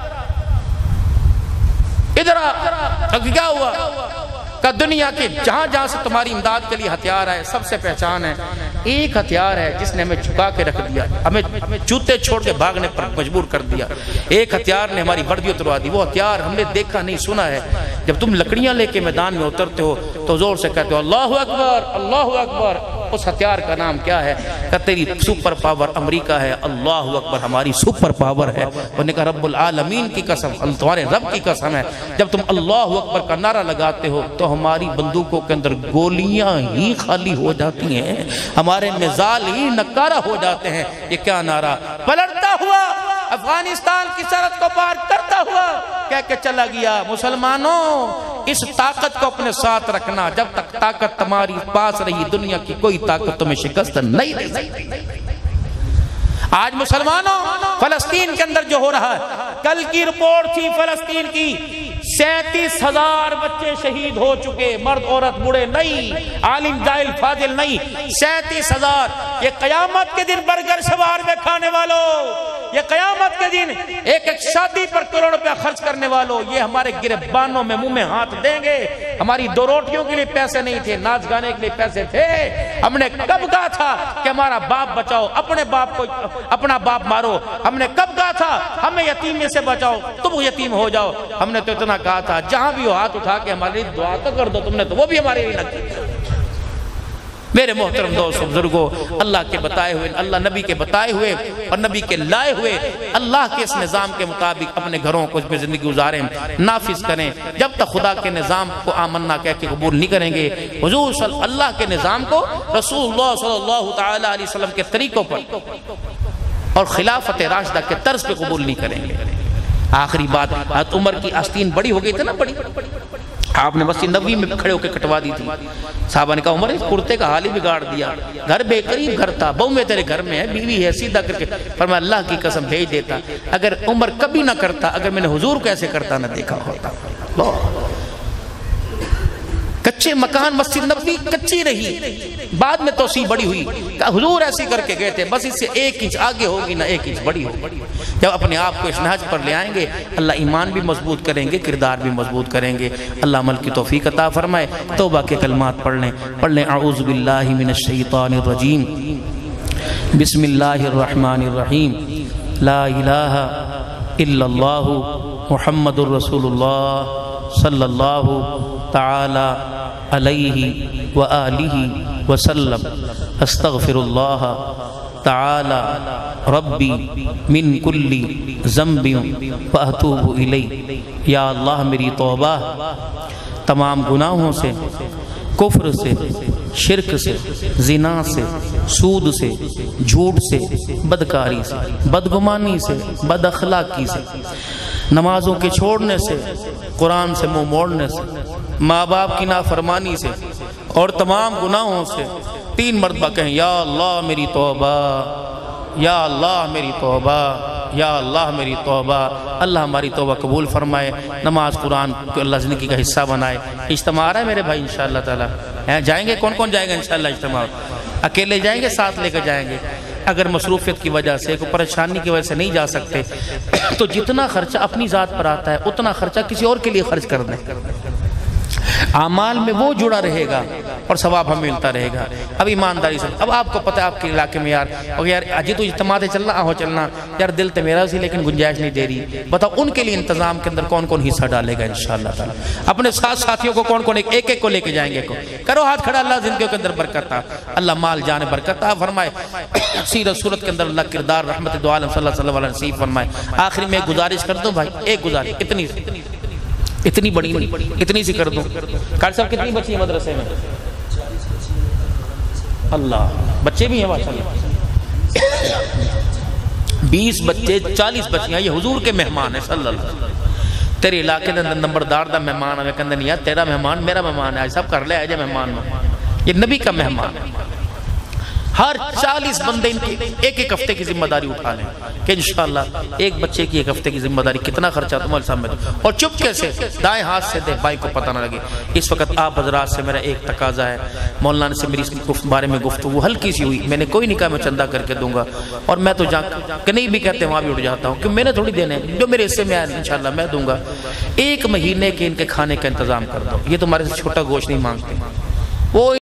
ادھر آ، کیا ہوا؟ کہ دنیا کے جہاں جہاں سے تمہاری امداد کے لیے ہتھیار ہے، سب سے پہچان ہے، ایک ہتھیار ہے جس نے ہمیں چھکا کے رکھ دیا، ہمیں جوتے چھوڑ کے بھاگنے پر مجبور کر دیا، ایک ہتھیار نے ہماری وردی اتروا دی، وہ ہتھیار ہم نے دیکھا نہیں سنا ہے۔ جب تم لکڑیاں لے کے میدان میں اترتے ہو تو زور سے کہتے ہو اللہ اکبر اللہ اکبر، اس ہتھیار کا نام کیا ہے؟ کہ تیری سپر پاور امریکہ ہے، اللہ اکبر ہماری سپر پاور ہے۔ انہوں نے کہا رب العالمین کی قسم، تمہارے رب کی قسم ہے، جب تم اللہ اکبر کا نعرہ لگاتے ہو تو ہماری بندوقوں کے اندر گولیاں ہی خالی ہو جاتی ہیں، ہمارے مزال ہی نکارہ ہو جاتے ہیں۔ یہ کیا نعرہ؟ پلٹتا ہوا افغانستان کی سرحد کو پار کرتا ہوا کہہ کے چلا گیا، مسلمانوں اس طاقت کو اپنے ساتھ رکھنا، جب تک طاقت تمہاری پاس رہی دنیا کی کوئی طاقت تمہیں شکست نہیں دے سکتی۔ آج مسلمانوں فلسطین کے اندر جو ہو رہا ہے، کل کی رپورٹ تھی فلسطین کی، سینتیس ہزار بچے شہید ہو چکے، مرد عورت بوڑھے نہیں، عالم جاہل فاضل نہیں، سینتیس ہزار۔ یہ قیامت کے دن برگر شوار میں کھانے والوں، یہ قیامت کے دن ایک ایک شادی پر کروڑ روپیہ خرچ کرنے والوں، یہ ہمارے گربانوں میں منہ میں ہاتھ دیں گے۔ ہماری دو روٹیوں کے لیے پیسے نہیں تھے، ناچ گانے کے لیے پیسے تھے، ہم نے کب کہا تھا کہ ہمارا باپ بچاؤ، اپنے باپ کو اپنا باپ مارو؟ ہم نے کب کہا تھا ہمیں یتیمی سے بچاؤ، تم یتیم ہو جاؤ؟ ہم نے تو اتنا کہا تھا جہاں بھی ہو ہاتھ اٹھا کے ہمارے لیے دعا تو کر دو، تم نے تو وہ بھی ہمارے لیے نہ کی۔ میرے محترم دوستو بزرگوں، اللہ کے بتائے ہوئے، اللہ نبی کے بتائے ہوئے اور نبی کے لائے ہوئے اللہ کے اس نظام کے مطابق اپنے گھروں کو اس میں زندگی گزاریں، نافذ کریں۔ جب تک خدا کے نظام کو آمنا کہہ کے قبول نہیں کریں گے، حضور صلی اللہ کے نظام کو، رسول اللہ صلی اللہ تعالیٰ علیہ وسلم کے طریقوں پر اور خلافت راشدہ کے طرز پہ قبول نہیں کریں گے۔ آخری بات، حضرت عمر کی آستین بڑی ہو گئی تھی نا، بڑی آپ نے مسجد نبوی میں کھڑے ہو کے کٹوا دی تھی۔ صحابہ نے کہا عمر اس کرتے کا حال ہی بگاڑ دیا، گھر بے قریب گھر تھا، بہو میں تیرے گھر میں ہے، بیوی ہے، سیدھا کر کے فرمایا اللہ کی قسم بھیج دیتا، اگر عمر کبھی نہ کرتا، اگر میں نے حضور کو ایسے کرتا نہ دیکھا ہوتا۔ کچے مکان مسجد نبوی کچی رہی، بعد میں توسیع بڑی ہوئی، کہ حضور ایسی کر کے گئے تھے، بس اس سے ایک انچ آگے ہوگی نہ ایک انچ بڑی ہوگی۔ جب اپنے آپ کو اس نہج پر لے آئیں گے، اللہ ایمان بھی مضبوط کریں گے، کردار بھی مضبوط کریں گے۔ اللہ عمل کی توفیق عطا فرمائے۔ توبہ کے کلمات پڑھ لیں پڑھ لیں اعوذ باللہ من الشیطان الرجیم، بسم اللہ الرحمن الرحیم، لا الہ الا اللہ محمد الرسول اللہ صلی اللہ تعالی علیہ وآلہ وسلم، استغفر اللہ تعالی ربی من کل ذنب واتوب الیہ۔ یا اللہ میری توبہ تمام گناہوں سے، کفر سے، شرک سے، زنا سے، سود سے، جھوٹ سے، بدکاری سے، بدگمانی سے، بد اخلاقی سے، نمازوں کے چھوڑنے سے، قرآن سے منہ موڑنے سے، ماں باپ کی نافرمانی سے اور تمام گناہوں سے تین مرتبہ کہیں یا اللہ میری توبہ، یا اللہ میری توبہ، یا اللہ میری توبہ۔ اللہ ہماری توبہ قبول فرمائے، نماز قرآن کو اللہ زندگی کا حصہ بنائے۔ اجتماع آ رہا ہے میرے بھائی انشاءاللہ تعالی، جائیں گے؟ کون کون جائے گا انشاءاللہ اجتماع؟ اکیلے جائیں گے ساتھ لے کر جائیں گے؟ اگر مصروفیت کی وجہ سے، کوئی پریشانی کی وجہ سے نہیں جا سکتے تو جتنا خرچہ اپنی ذات پر آتا ہے اتنا خرچہ کسی اور کے لیے خرچ کر دیں، اعمال میں وہ جڑا رہے گا اور ثواب ہمیں ملتا رہے گا۔ اب ایمانداری سے، اب آپ کو پتہ ہے آپ کے علاقے میں یار یار اجی تو اجتماع سے چلنا آہو چلنا یار، دل تو میرا سی لیکن گنجائش نہیں دے رہی، بتاؤ ان کے لیے انتظام کے اندر کون کون حصہ ڈالے گا انشاءاللہ تعالی؟ اپنے ساتھ ساتھیوں کو کون کون ایک ایک کو لے کے جائیں گے؟ کو کرو ہاتھ کھڑا، اللہ زندگیوں کے اندر برکت عطا، اللہ مال جان برکت عطا فرمائے، سیرت صورت کے اندر اللہ کردار رحمت دو عالم صلی اللہ علیہ وسلم فرمائے۔ آخری میں ایک گزارش کر دوں بھائی، ایک گزارش، اتنی اتنی بڑی نہیں، اتنی سی کر دوں۔ قاری صاحب کتنی بچی ہیں مدرسے میں؟ اللہ، بچے بھی ہیں ماشاءاللہ۔ بیس بچے چالیس بچیاں یہ حضور کے مہمان ہیں صلی اللہ علیہ وسلم تیرے علاقے دے نمبردار دا مہمان ہے کہندے نہیں یار تیرا مہمان میرا مہمان ہے سب کر لے آئے جے مہمان یہ نبی کا مہمان ہے ہر چالیس بندے ان کی ایک ایک ہفتے کی ذمہ داری اٹھا لیں کہ انشاءاللہ ایک بچے کی ایک ہفتے کی ذمہ داری کتنا خرچہ تمہارے سامنے اور چپکے سے دائیں ہاتھ سے دے بائیں کو پتہ نہ لگے اس وقت آپ حضرات سے میرا ایک تقاضا ہے مولانا سے میری اس بارے میں گفتگو ہلکی سی ہوئی میں نے کوئی نہیں کہا میں چندہ کر کے دوں گا اور میں تو جہاں کہ نہیں بھی کہتے وہاں بھی اٹھ جاتا ہوں کہ میں نے تھوڑی دینے جو میرے حصے میں آئے انشاءاللہ میں دوں گا ایک مہینے کے ان کے کھانے کا انتظام کر دو یہ تمہارے سے چھوٹا گوشت نہیں مانگتے وہ